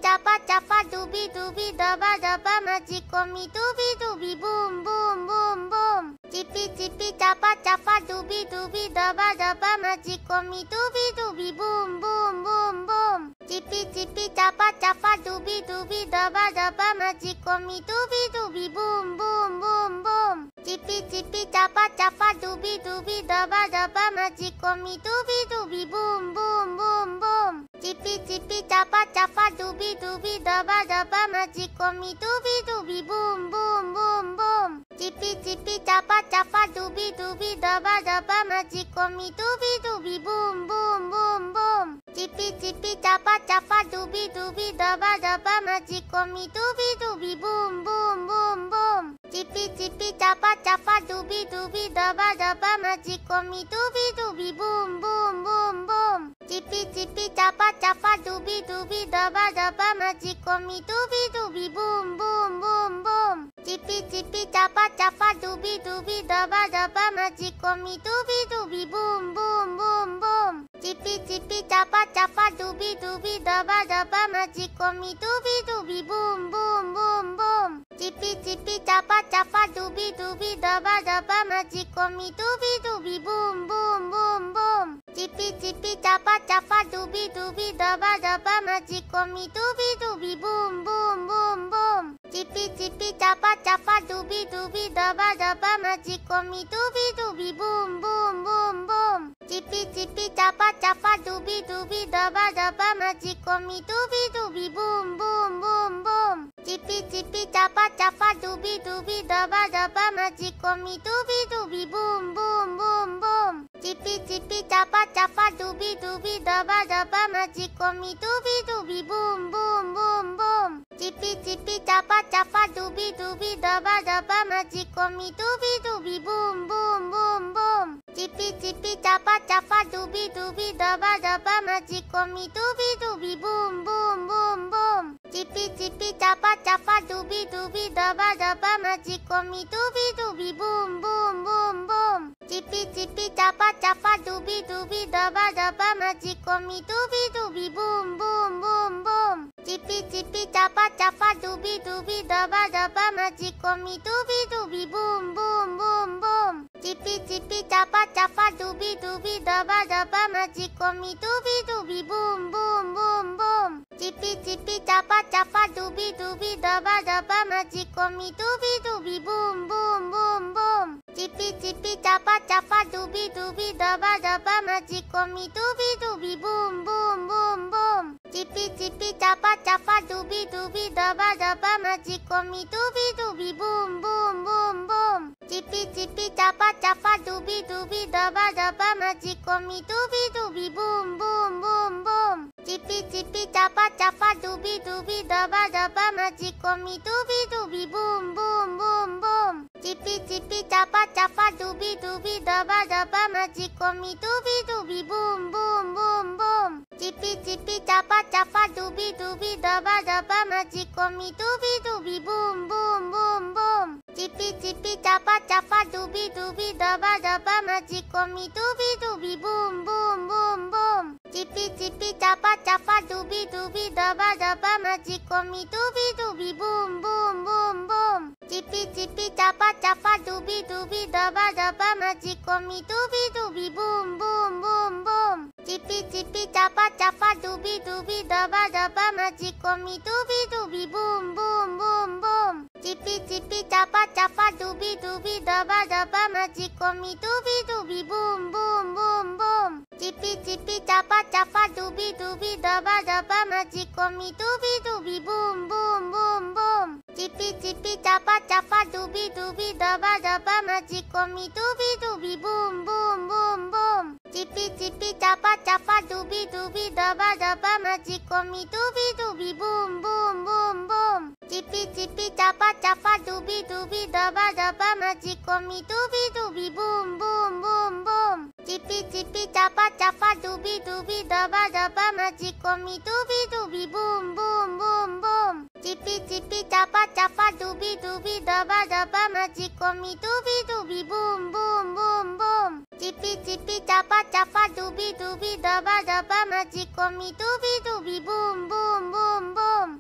chapa chapa dooby dooby daba daba magico me dooby dooby boom boom boom boom. Chippy chippy chapa chapa dooby dooby daba daba magico me dooby dooby boom boom boom boom. Chippy chippy chapa chapa dooby dooby daba daba magico me dooby dooby boom boom boom boom. Chippy chippy chapa chapa dooby dooby daba daba magico me dooby dooby boom boom boom boom. Chippy chippy chapa chapa dooby dooby daba daba magico me dooby dooby boom boom boom boom. Chippy chippy chapa chapa dooby dooby daba daba magico me dooby dooby boom boom boom boom. Chippy chippy chapa chapa dooby dooby daba daba magico me dooby dooby boom boom boom boom. Chippy chippy chapa chapa dooby dooby daba daba magico me dooby dooby boom boom boom boom. Chippy chippy chapa chapa dooby dooby daba daba magico me dooby dooby boom boom boom boom. Chippy chippy chapa chapa dooby dooby daba daba magico me dooby dooby boom boom boom boom. Chippy chippy chapa chapa dooby dooby daba daba magico me dooby dooby boom boom boom boom. Chippy chippy chapa chapa dooby dooby daba daba magico me dooby dooby boom boom boom boom. Chippy chippy chapa chapa dooby dooby daba daba magico me dooby dooby boom boom boom boom. Chippy chippy chapa chapa dooby dooby daba daba magico me dooby dooby boom boom boom boom. Chippy chippy chapa chapa dooby dooby daba daba magico me dooby dooby boom boom boom boom. Chippy chippy chapa chapa dooby dooby daba daba magico me dooby dooby boom boom boom boom. Chippy chippy chapa chapa dooby dooby daba daba magico me dooby dooby boom boom boom boom. Chippy chippy chapa chapa dooby dooby daba daba magico me dooby dooby boom boom boom boom. Chippy chippy chapa chapa dooby dooby daba daba magico me dooby dooby boom boom boom boom. Chippy chippy chapa chapa dooby dooby daba daba magico me dooby dooby boom boom boom boom. Chippy chippy chapa chapa dooby dooby daba daba magico me dooby dooby boom boom boom boom. Chippy chippy chapa chapa dooby dooby daba daba magico me dooby dooby boom boom boom boom. Chippy chippy chapa chapa dooby dooby daba daba magico me dooby dooby boom boom boom boom. Chippy chippy chapa chapa dooby dooby daba daba magico me dooby dooby boom boom boom boom. Chippy chippy chapa chapa dooby dooby daba daba magico me dooby dooby boom boom boom boom. Chippy chippy chapa chapa dooby dooby daba daba magico me dooby dooby boom boom boom boom. Chippy chippy chapa chapa dooby dooby daba daba magico me dooby dooby boom boom boom boom. Chippy chippy chapa chapa dooby dooby daba daba magico me dooby dooby boom boom boom boom. Chippy chippy chapa chapa dooby dooby daba daba magico me dooby dooby boom boom boom boom. Chippy chippy chapa chapa dooby dooby daba daba magico me dooby dooby boom boom boom boom. Chippy chippy chapa chapa dooby dooby daba daba magico me dooby dooby boom boom boom boom. Chippy chippy chapa chapa dooby dooby daba daba magico me dooby dooby boom boom boom boom. Chippy chippy chapa chapa dooby dooby daba daba magico me dooby dooby boom boom boom boom. Chippy chippy chapa chapa dooby dooby daba daba magico me dooby dooby boom boom boom boom. Chippy chippy chapa chapa dooby dooby daba daba magico me dooby dooby boom boom boom boom. Chippy chippy chapa chapa dooby dooby daba daba magico me dooby dooby boom boom boom boom. Chippy chippy chapa chapa dooby dooby daba daba magico me dooby dooby boom boom boom boom. Chippy chippy chapa chapa dooby dooby daba daba magico me dooby dooby boom boom boom boom. Chippy chippy chapa chapa dooby dooby daba daba magico me dooby dooby boom boom boom boom. Chippy chippy chapa chapa dooby dooby daba daba magico me dooby dooby boom boom boom boom. Chippy chippy chapa chapa dooby dooby daba daba magico me dooby dooby boom boom boom boom. Chippy chippy chapa chapa dooby dooby daba daba magico me dooby dooby boom boom boom boom.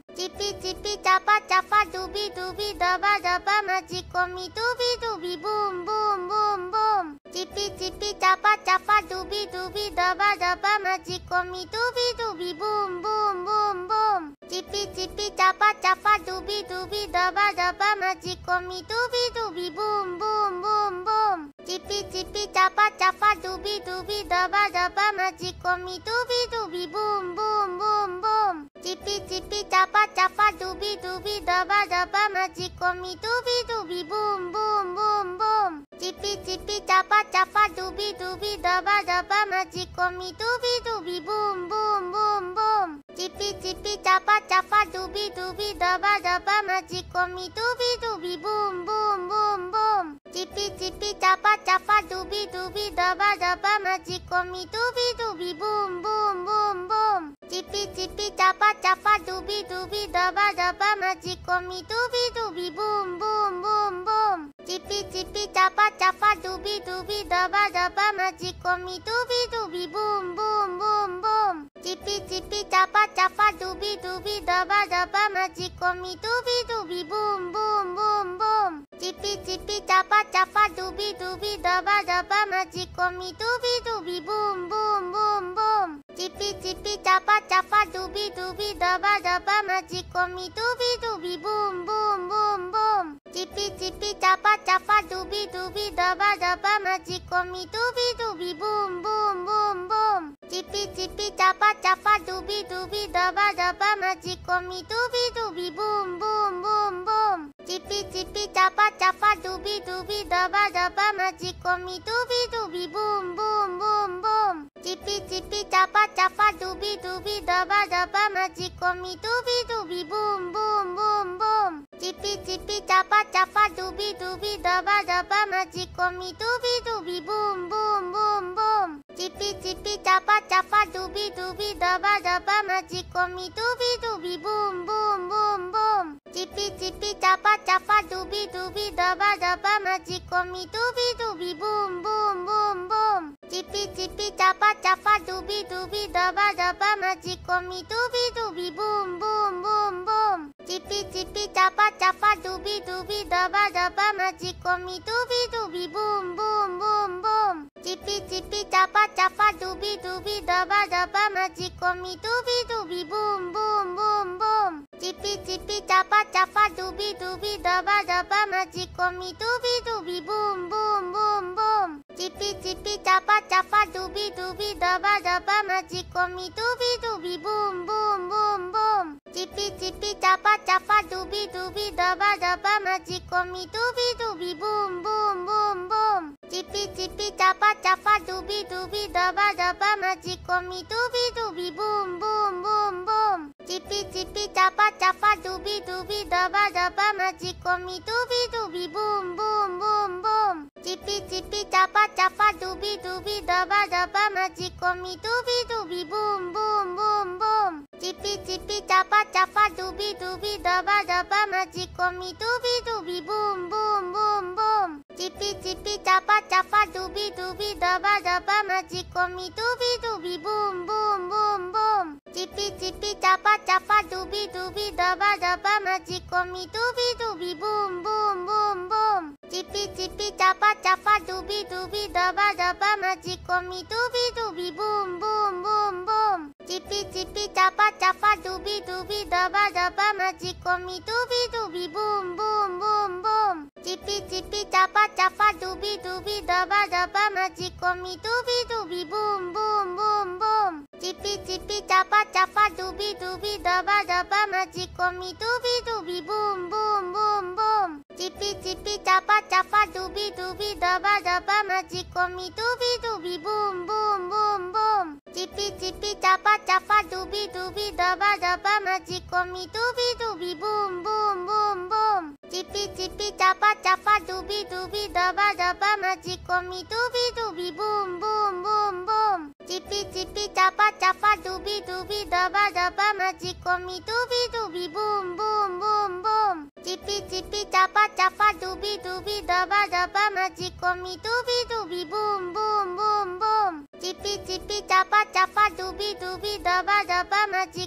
Chippy chippy chapa chapa dooby dooby daba daba magico me dooby dooby boom boom boom boom. Chippy chippy chapa chapa dooby dooby daba daba magico me dooby dooby boom boom boom boom. Chippy chippy chapa chapa dooby dooby daba daba magico me dooby dooby boom boom boom boom. Chippy chippy chapa chapa dooby dooby daba daba magico me dooby dooby boom boom boom boom. Chippy chippy chapa chapa dooby dooby daba daba magico me dooby dooby boom boom boom boom. Chippy chippy chapa chapa dooby dooby daba daba magico me dooby dooby boom boom boom boom. Chippy chippy chapa chapa dooby dooby daba daba magico me dooby dooby boom boom boom boom. Chippy chippy chapa chapa dooby dooby daba daba magico me dooby dooby boom boom boom boom. Chippy chippy chapa chapa dooby dooby daba daba magico me dooby dooby boom boom boom boom. Chippy chippy chapa chapa dooby dooby daba daba magico me dooby dooby boom boom boom boom. Chippy chippy chapa chapa dooby dooby daba daba magico me dooby dooby boom boom boom boom. Chippy chippy chapa chapa dooby dooby daba daba magico me dooby dooby boom boom boom boom. Chippy chippy chapa chapa dooby dooby daba daba magico me dooby dooby boom boom boom boom. Chippy chippy chapa chapa dooby dooby daba daba magico me dooby dooby boom boom boom boom. Chippy chippy chapa chapa dooby dooby daba daba magico me dooby dooby boom boom boom boom. Chippy chippy chapa chapa dooby dooby daba daba magico me dooby dooby boom boom boom boom. Chippy chippy chapa chapa dooby dooby daba daba magico me dooby dooby boom boom boom boom. Chippy chippy chapa chapa dooby dooby daba daba magico me dooby dooby boom boom boom boom. Chippy chippy chapa chapa dooby dooby daba daba magico me dooby dooby boom boom boom boom. Chippy chippy chapa chapa dooby dooby daba daba magico me dooby dooby boom boom boom boom. Chippy chippy chapa chapa dooby dooby daba daba magico me dooby dooby boom boom boom boom. Chippy chippy chapa chapa dooby dooby daba daba magico me dooby dooby boom boom boom boom. Chippy chippy chapa chapa dooby dooby daba daba magico me dooby dooby boom boom boom boom. Chippy chippy chapa chapa dooby dooby daba daba magico me dooby dooby boom boom boom boom. Chippy chippy chapa chapa dooby dooby daba daba magico me dooby dooby boom boom boom boom. Chippy chippy chapa chapa dooby dooby daba daba magico me dooby dooby boom boom boom boom. Chippy chippy chapa chapa dooby dooby daba daba magico me dooby dooby boom boom boom boom. Chippy chippy chapa chapa dooby dooby daba daba magico me dooby dooby boom boom boom boom. Chippy chippy chapa chapa dooby dooby daba daba magico me dooby dooby boom boom boom boom. Chippy chippy chapa chapa dooby dooby daba daba magico me dooby dooby boom boom boom boom. Chippy chippy chapa chapa dooby dooby daba daba magico me dooby dooby boom boom boom boom. Chippy chippy chapa chapa dooby dooby daba daba magico me dooby dooby boom boom boom boom. Chippy chippy chapa chapa dooby dooby daba daba magico me dooby dooby boom boom boom boom. Chippy chippy chapa chapa dooby dooby daba daba magico me dooby dooby boom boom boom boom. Chippy chippy chapa chapa dooby dooby daba daba magico me dooby dooby boom boom boom boom. Chippy chippy chapa chapa dooby dooby daba daba magico me dooby dooby boom boom boom boom. Chippy chippy chapa chapa dooby dooby daba daba magico me dooby dooby boom boom boom boom. Chippy chippy chapa chapa dooby dooby daba daba magico me dooby dooby boom boom boom boom. Chippy chippy chapa chapa dooby dooby daba daba magico me dooby dooby boom boom boom boom. Chippy chippy chapa chapa dooby dooby daba daba magico me dooby dooby boom boom boom boom. Chippy chippy chapa chapa dooby dooby daba daba magico me dooby dooby boom boom boom boom. Chippy chippy chapa chapa dooby dooby daba daba magico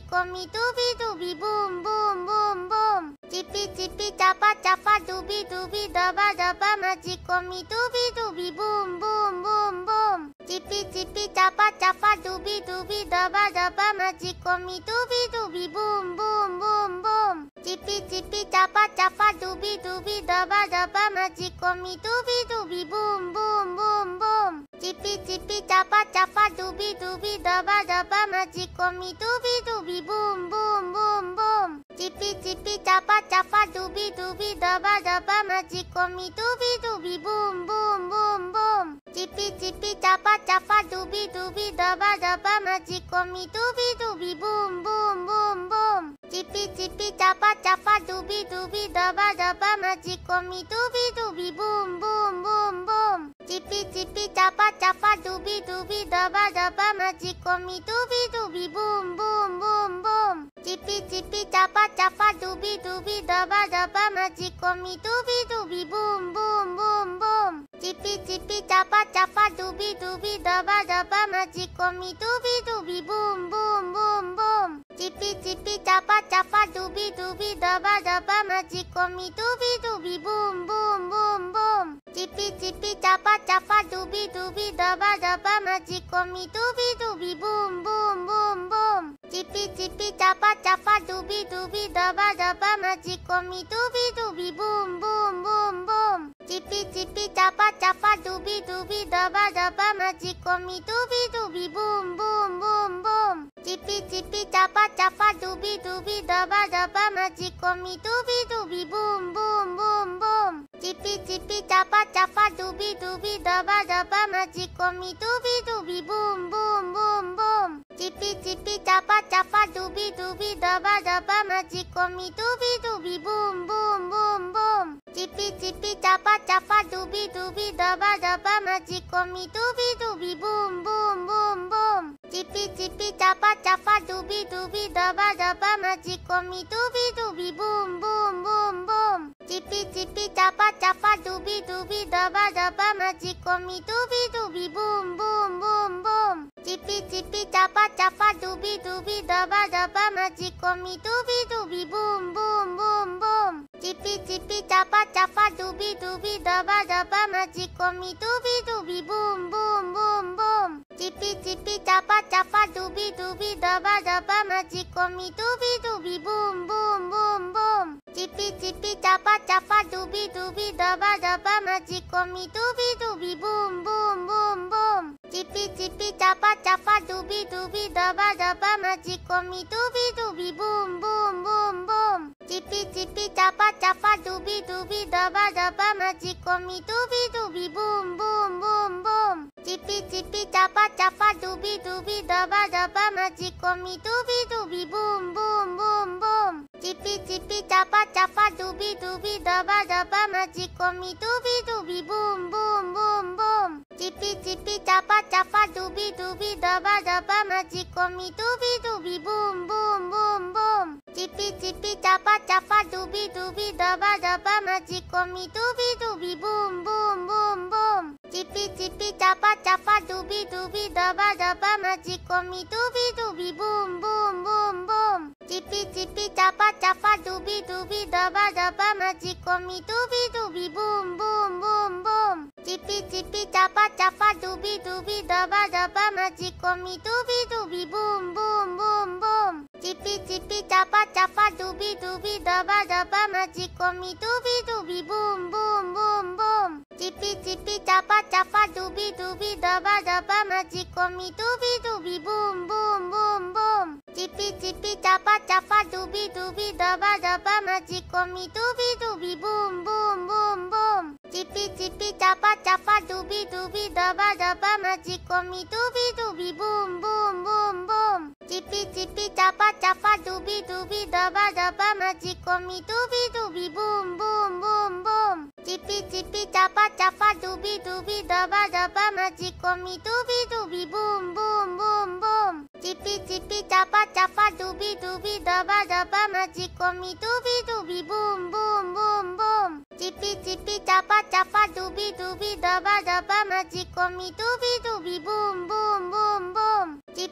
majiko mi dubi dubi boom boom boom boom. Chippy chippy chapa chapa dubi dubi daba daba majiko mi dubi dubi boom boom boom boom. Chippy chippy chapa chapa dubi dubi daba daba majiko mi dubi dubi boom boom boom boom. Chippy chippy chapa chapa dubi dubi daba daba majiko mi dubi dubi boom boom boom boom. Chippy chippy chapa chapa dubi dubi daba daba majiko mi dubi dubi boom boom boom boom. Chippy chippy chapa chapa dubi dubi daba daba majiko mi dubi dubi boom boom boom boom. Chippy chippy chapa chapa dubi dubi daba daba majiko mi dubi dubi boom boom boom boom. Chippy chippy chapa chapa dubi dubi daba daba majiko mi dubi dubi boom boom boom boom. Chippy chippy chapa chapa dubi dubi daba daba majiko mi dubi dubi boom boom boom boom. Chippy chippy chapa chapa dubi dubi daba daba majiko mi dubi dubi boom boom boom boom. Chippy chippy chapa chapa dubi dubi daba daba majiko mi dubi dubi boom boom boom boom. Chippy chippy chapa chapa dubi dubi daba daba majiko mi dubi dubi boom boom boom boom. Chippy chippy chapa chapa dubi dubi daba daba majiko mi dubi dubi boom boom boom boom. Chippy chippy chapa chapa dubi dubi daba daba majiko mi dubi dubi boom boom boom boom. Chippy chippy chapa chapa dubi dubi daba daba majiko mi dubi dubi boom boom boom boom. Chippy chippy chapa chapa dubi dubi daba daba majiko mi dubi dubi boom boom boom boom. Chippy chippy chapa chapa dubi dubi daba daba majiko mi dubi dubi boom boom boom boom. Chippy chippy chapa chapa dubi dubi daba daba majiko mi dubi dubi boom boom boom boom. Chippy chippy chapa chapa dubi dubi daba daba majiko mi dubi dubi boom boom boom boom. Chippy chippy chapa chapa dubi dubi daba daba majiko mi dubi dubi boom boom boom boom. Chippy chippy chapa chapa dubi dubi daba daba majiko mi dubi dubi boom boom boom boom. Chippy chippy chapa chapa dubi dubi daba daba majiko mi dubi dubi boom boom boom boom. Chippy chippy chapa chapa dubi dubi daba daba majiko mi dubi dubi boom boom boom boom. Chippy chippy chapa chapa dubi dubi daba daba majiko mi dubi dubi boom boom boom boom. Chippy chippy chapa chapa dubi dubi daba daba majiko mi dubi dubi boom boom boom boom. Chippy chippy chapa chapa dubi dubi daba daba majiko mi dubi dubi boom boom boom boom. Chippy chippy chapa chapa dubi dubi daba daba majiko mi dubi dubi boom boom boom boom. Chippy chippy chapa chapa dubi dubi daba daba majiko mi dubi dubi boom boom boom boom. Chippy chippy chapa chapa dubi dubi daba daba majiko mi dubi dubi boom boom boom boom. Chippy chippy chapa chapa dubi dubi daba daba majiko mi dubi dubi boom boom boom boom. Chippy chippy chapa chapa dubi dubi daba daba majiko mi dubi dubi boom boom boom boom. Chippy chippy chapa chapa dubi dubi daba daba majiko mi dubi dubi boom boom boom boom. Chippy chippy chapa chapa dubi dubi daba daba majiko mi dubi dubi boom boom boom boom. Chippy chippy chapa chapa dubi dubi daba daba majiko mi dubi dubi boom boom boom boom. Chippy chippy chapa chapa dubi dubi daba daba majiko mi dubi dubi boom boom boom boom. Chippy chippy chapa chapa dubi dubi daba daba majiko mi dubi dubi boom boom boom boom. Chippy chippy chapa chapa dubi dubi daba daba majiko mi dubi dubi boom boom boom boom. Chippy chippy chapa chapa dubi dubi daba daba majiko mi dubi dubi boom boom boom boom. Chippy chippy chapa chapa dubi dubi daba daba majiko mi dubi dubi boom boom boom boom. Chippy chippy chapa chapa dubi dubi daba daba majiko mi dubi dubi boom boom boom boom. Chippy chippy chapa chapa dubi dubi daba daba majiko mi dubi dubi boom boom boom boom. Chippy chippy chapa chapa dubi dubi daba daba majiko mi dubi dubi boom boom boom boom. Chippy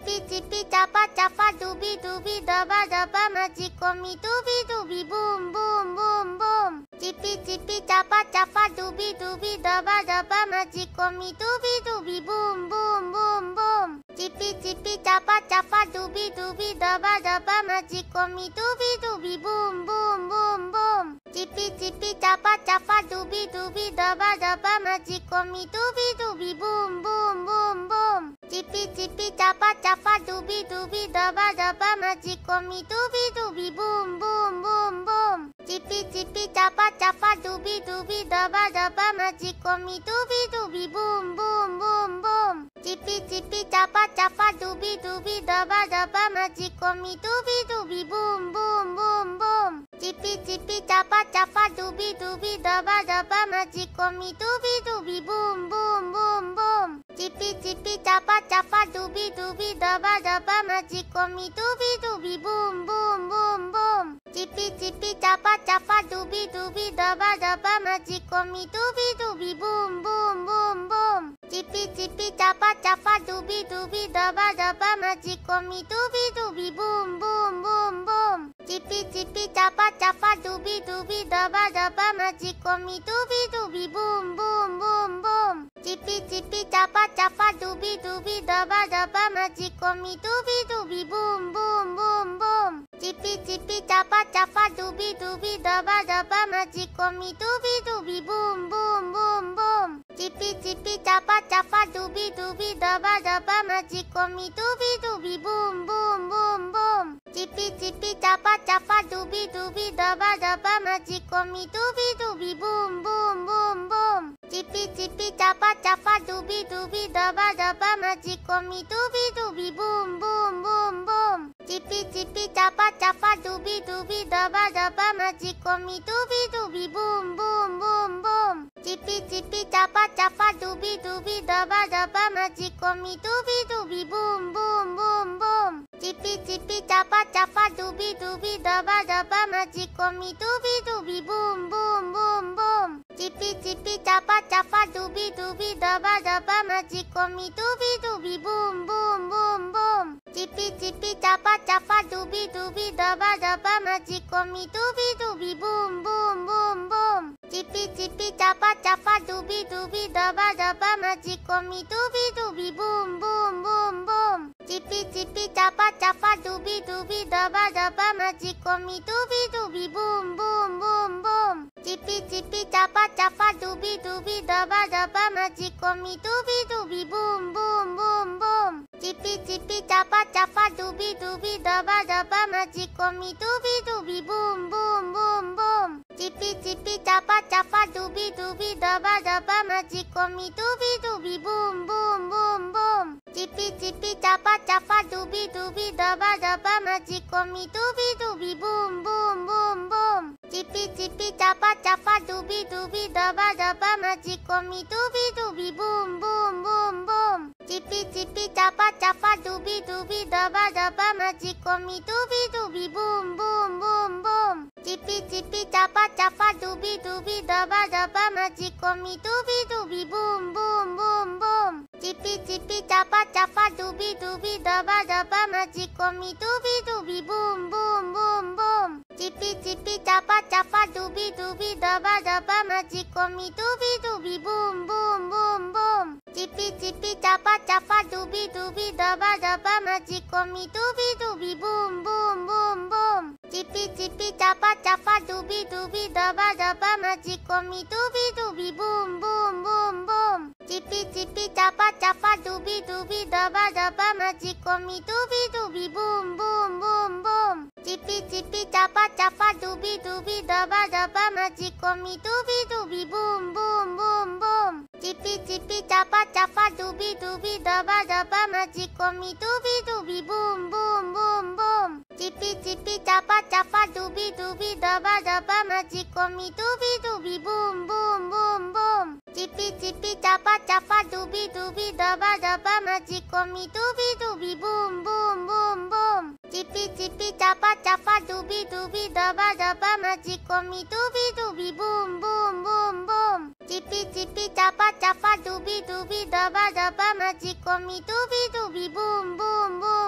Chippy chippy chapa chapa dooby dooby daba daba magico me dooby dooby boom boom boom boom. Chippy chippy chapa chapa dooby dooby daba daba magico me dooby dooby boom boom boom boom. Chippy chippy chapa chapa dooby dooby daba daba magico me dooby dooby boom boom boom boom. Chippy chippy chapa chapa dooby dooby daba daba magico me dooby dooby boom boom boom boom. Chippy chippy chapa chapa dooby dooby daba daba magico me dooby dooby boom boom boom boom. Chippy chippy chapa chapa dooby dooby daba daba magico me dooby dooby boom boom boom boom. Chippy chippy chapa chapa dooby dooby daba daba magico me dooby dooby boom boom boom boom. Chippy chippy chapa chapa dooby dooby daba daba magico me dooby dooby boom boom boom boom. Chippy chippy chapa chapa dooby dooby daba daba magico me dooby dooby boom boom boom boom. Chippy chippy chapa chapa dooby dooby daba daba magico me dooby dooby boom boom boom boom. Chippy chippy chapa chapa dooby dooby daba daba magico me dooby dooby boom boom boom boom. Chippy chippy chapa chapa dooby dooby daba daba magico me dooby dooby boom boom boom boom. Chippy chippy chapa chapa dooby dooby daba daba magico me dooby dooby boom boom boom boom. Chippy chippy chapa chapa dooby dooby daba daba magico me dooby dooby boom boom boom boom. Chippy chippy chapa chapa dooby dooby daba daba magico me dooby dooby boom boom boom boom. Chippy chippy chapa chapa dooby dooby daba daba magico me dooby dooby boom boom boom boom. Chippy chippy chapa chapa dooby dooby daba daba magico me dooby dooby boom boom boom boom. Chippy chippy chapa chapa dooby dooby daba daba magico me dooby dooby boom boom boom boom. Chippy chippy chapa chapa dooby dooby daba daba magico me dooby dooby boom boom boom boom. Chippy chippy chapa chapa dooby dooby daba daba magico me dooby dooby boom boom boom boom. Chippy chippy chapa chapa dooby dooby daba daba magico me dooby dooby boom boom boom boom. Chippy chippy chapa chapa dooby dooby daba daba magico me dooby dooby boom boom boom boom. Chippy chippy chapa chapa dooby dooby daba daba magico me dooby dooby boom boom boom boom. Chippy chippy chapa chapa dooby dooby daba daba magico me dooby dooby boom boom boom boom. Chippy chippy chapa chapa dooby dooby daba daba magico me dooby dooby boom boom boom boom. Chippy chippy chapa chapa dooby dooby daba daba magico me dooby dooby boom boom boom boom. Chippy chippy chapa chapa dooby dooby daba daba magico me dooby dooby boom boom boom boom. Chippy chippy chapa chapa dooby dooby daba daba magico me dooby dooby boom boom boom boom. Chippy chippy chapa chapa dooby dooby daba daba magico me dooby dooby boom boom boom boom. Chippy chippy chapa chapa dooby dooby daba daba magico me dooby dooby boom boom boom boom. Chippy chippy chapa chapa dooby dooby daba daba magico me dooby dooby boom boom boom boom. Chippy chippy chapa chapa dooby dooby daba daba magico me dooby dooby boom boom boom boom. Chippy chippy chapa chapa dooby dooby daba daba magico me dooby dooby boom boom boom boom. Chippy chippy chapa chapa dooby dooby daba daba magico me dooby dooby boom boom boom boom. Chippy chippy chapa chapa dooby dooby daba daba magico me dooby dooby boom boom boom boom. Chippy chippy chapa chapa dooby dooby daba daba magico me dooby dooby boom boom boom boom. Chippy chippy chapa chapa dooby dooby daba daba magico me dooby dooby boom boom boom boom. Chippy chippy chapa chapa dooby dooby daba daba magico me dooby dooby boom boom boom boom. Chippy chippy chapa chapa dooby dooby daba daba magico me dooby dooby boom boom boom boom. Chippy chippy chapa chapa dooby dooby daba daba magico me dooby dooby boom boom boom boom. Chippy chippy chapa chapa dooby dooby daba daba magico me dooby dooby boom boom boom boom. Chippy chippy chapa chapa dooby dooby daba daba magico me dooby dooby boom boom boom.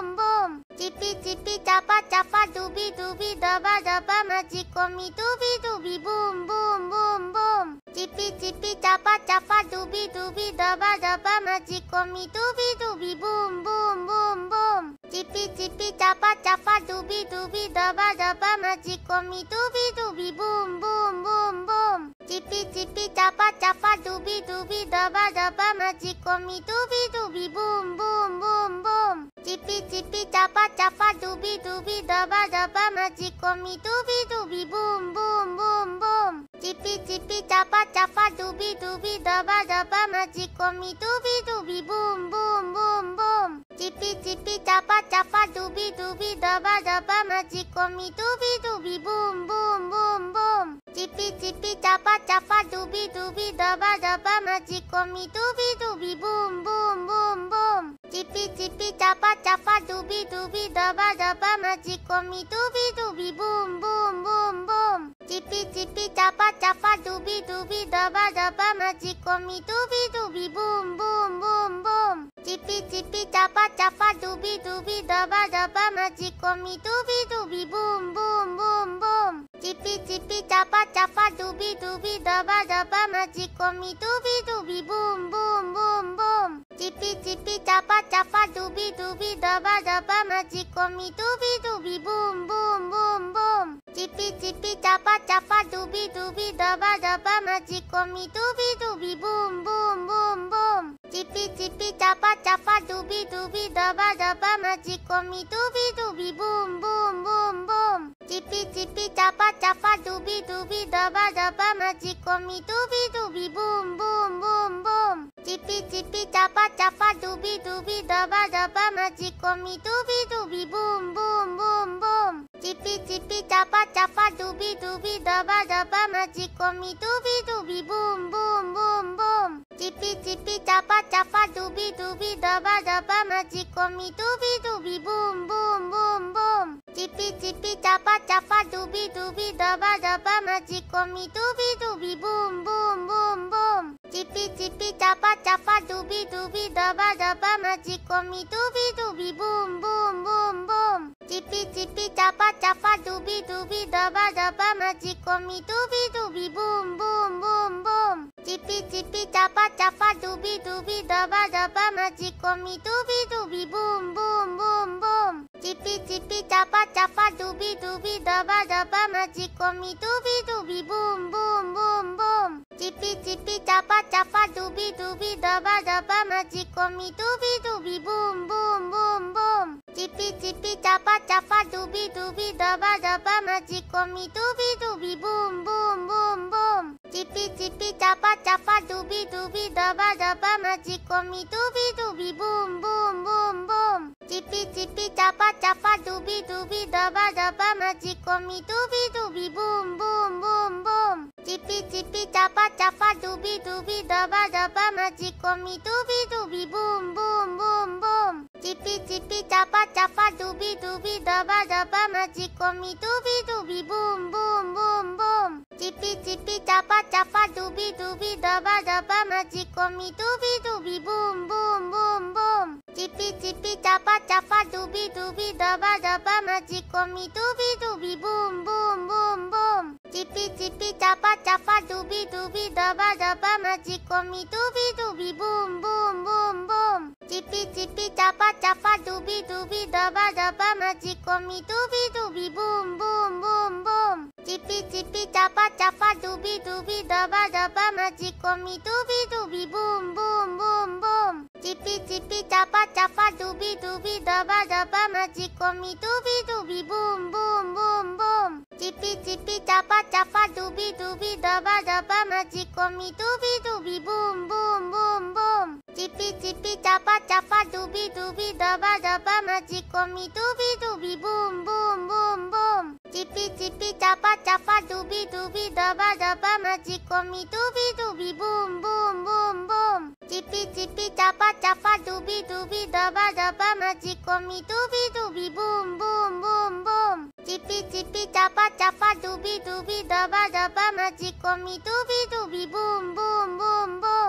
Chippy chippy chapa chapa dooby dooby daba daba magico me dooby dooby boom boom boom boom. Chippy chippy chapa chapa dooby dooby daba daba magico me dooby dooby boom boom boom boom. Chippy chippy chapa chapa dooby dooby daba daba magico me dooby dooby boom boom boom boom. Chippy chippy chapa chapa dooby dooby daba daba magico me dooby dooby boom boom boom boom. Chippy chippy chapa chapa dooby dooby daba daba magico me dooby dooby boom boom boom boom. Chippy chippy chapa chapa dooby dooby daba daba magico me dooby dooby boom boom boom boom. Chippy chippy chapa chapa dooby dooby daba daba magico me dooby dooby boom boom boom boom. Chippy chippy chapa chapa dooby dooby daba daba magico me dooby dooby boom boom boom boom. Chippy chippy chapa chapa dooby dooby daba daba magico me dooby dooby boom boom boom boom. Chippy chippy chapa chapa dooby dooby daba daba magico me dooby dooby boom boom boom boom. Chippy chippy chapa chapa dooby dooby daba daba magico me dooby dooby boom boom boom boom. Chippy chippy chapa chapa dooby dooby daba daba magico me dooby dooby boom boom boom boom. Chippy chippy chapa chapa dooby dooby daba daba magico me dooby dooby boom boom boom boom. Chippy chippy chapa chapa dooby dooby daba daba magico me dooby dooby boom boom boom boom. Chippy chippy chapa chapa dooby dooby daba daba magico me dooby dooby boom boom boom boom. Chippy chippy chapa chapa dooby dooby daba daba magico me dooby dooby boom boom boom boom. Chippy chippy chapa chapa dooby dooby daba daba magico me dooby dooby boom boom boom boom. Chippy chippy chapa chapa dooby dooby daba daba magico me dooby dooby boom boom boom boom. Chippy chippy chapa chapa dooby dooby daba daba magico me dooby dooby boom boom boom boom. Chippy chippy chapa chapa dooby dooby daba daba magico me dooby dooby boom boom boom boom. Chippy chippy chapa chapa dooby dooby daba daba magico me dooby dooby boom boom boom boom. Chippy chippy chapa chapa dooby dooby daba daba magico me dooby dooby boom boom boom boom. Chippy chippy chapa chapa dooby dooby daba daba magico me dooby dooby boom boom boom boom. Chippy chippy chapa chapa dooby dooby daba daba magico me dooby dooby boom boom boom boom. Chippy chippy chapa chapa dooby dooby daba daba magico me dooby dooby boom boom boom boom. Chippy chippy chapa chapa dooby dooby daba daba magico me dooby dooby boom boom boom boom. Chippy chippy chapa chapa dooby dooby daba daba magico me dooby dooby boom boom boom boom. Chippy chippy chapa chapa dooby dooby daba daba magico me dooby dooby boom boom boom boom. Chippy chippy chapa chapa dooby dooby daba daba magico me dooby dooby boom boom boom boom. Chippy chippy chapa chapa dooby dooby daba daba magico me dooby dooby boom boom boom boom. Chippy chippy chapa chapa dooby dooby daba daba magico me dooby dooby boom boom boom boom. Chippy chippy chapa chapa dooby dooby daba daba magico me dooby dooby boom boom boom boom. Chippy chippy chapa chapa dooby dooby daba daba magico me dooby dooby boom boom boom boom. Chippy chippy chapa chapa dooby dooby daba daba magico me dooby dooby boom boom boom boom. Chippy chippy chapa chapa dooby dooby daba daba magico me dooby dooby boom boom boom boom. Chippy chippy chapa chapa dooby dooby daba daba magico me dooby dooby boom boom boom boom. Chippy chippy chapa chapa dooby dooby daba daba magico me dooby dooby boom boom boom boom. Chippy chippy chapa chapa dooby dooby daba daba magico me dooby dooby boom boom boom boom. Chippy chippy chapa chapa dooby dooby daba daba magico me dooby dooby boom boom boom boom. Chippy chippy chapa chapa dooby dooby daba daba magico me dooby dooby boom boom boom boom. Chippy chippy chapa chapa dooby dooby daba daba magico me dooby dooby boom boom boom boom.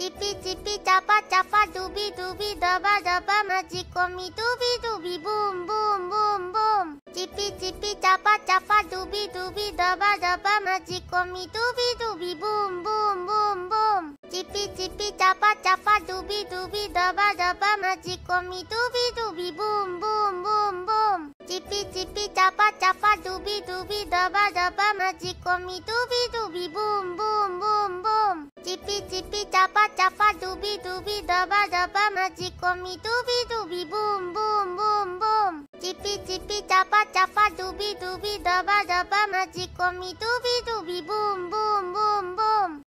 Chippy chippy chapa chapa dooby dooby daba daba magic me dooby dooby boom boom boom boom. Chippy chippy chapa chapa dooby dooby daba daba magic me dooby dooby boom boom boom boom. Chippy chippy chapa chapa dooby dooby daba daba magic me dooby dooby boom boom boom boom. Chippy chippy chapa chapa dooby dooby daba daba magic me dooby dooby boom boom boom boom. Chippy chippy chapa chapa dooby dooby daba daba magic me dooby dooby boom boom boom boom. Chippy chippy chapa chapa dooby dooby daba daba magic me dooby dooby boom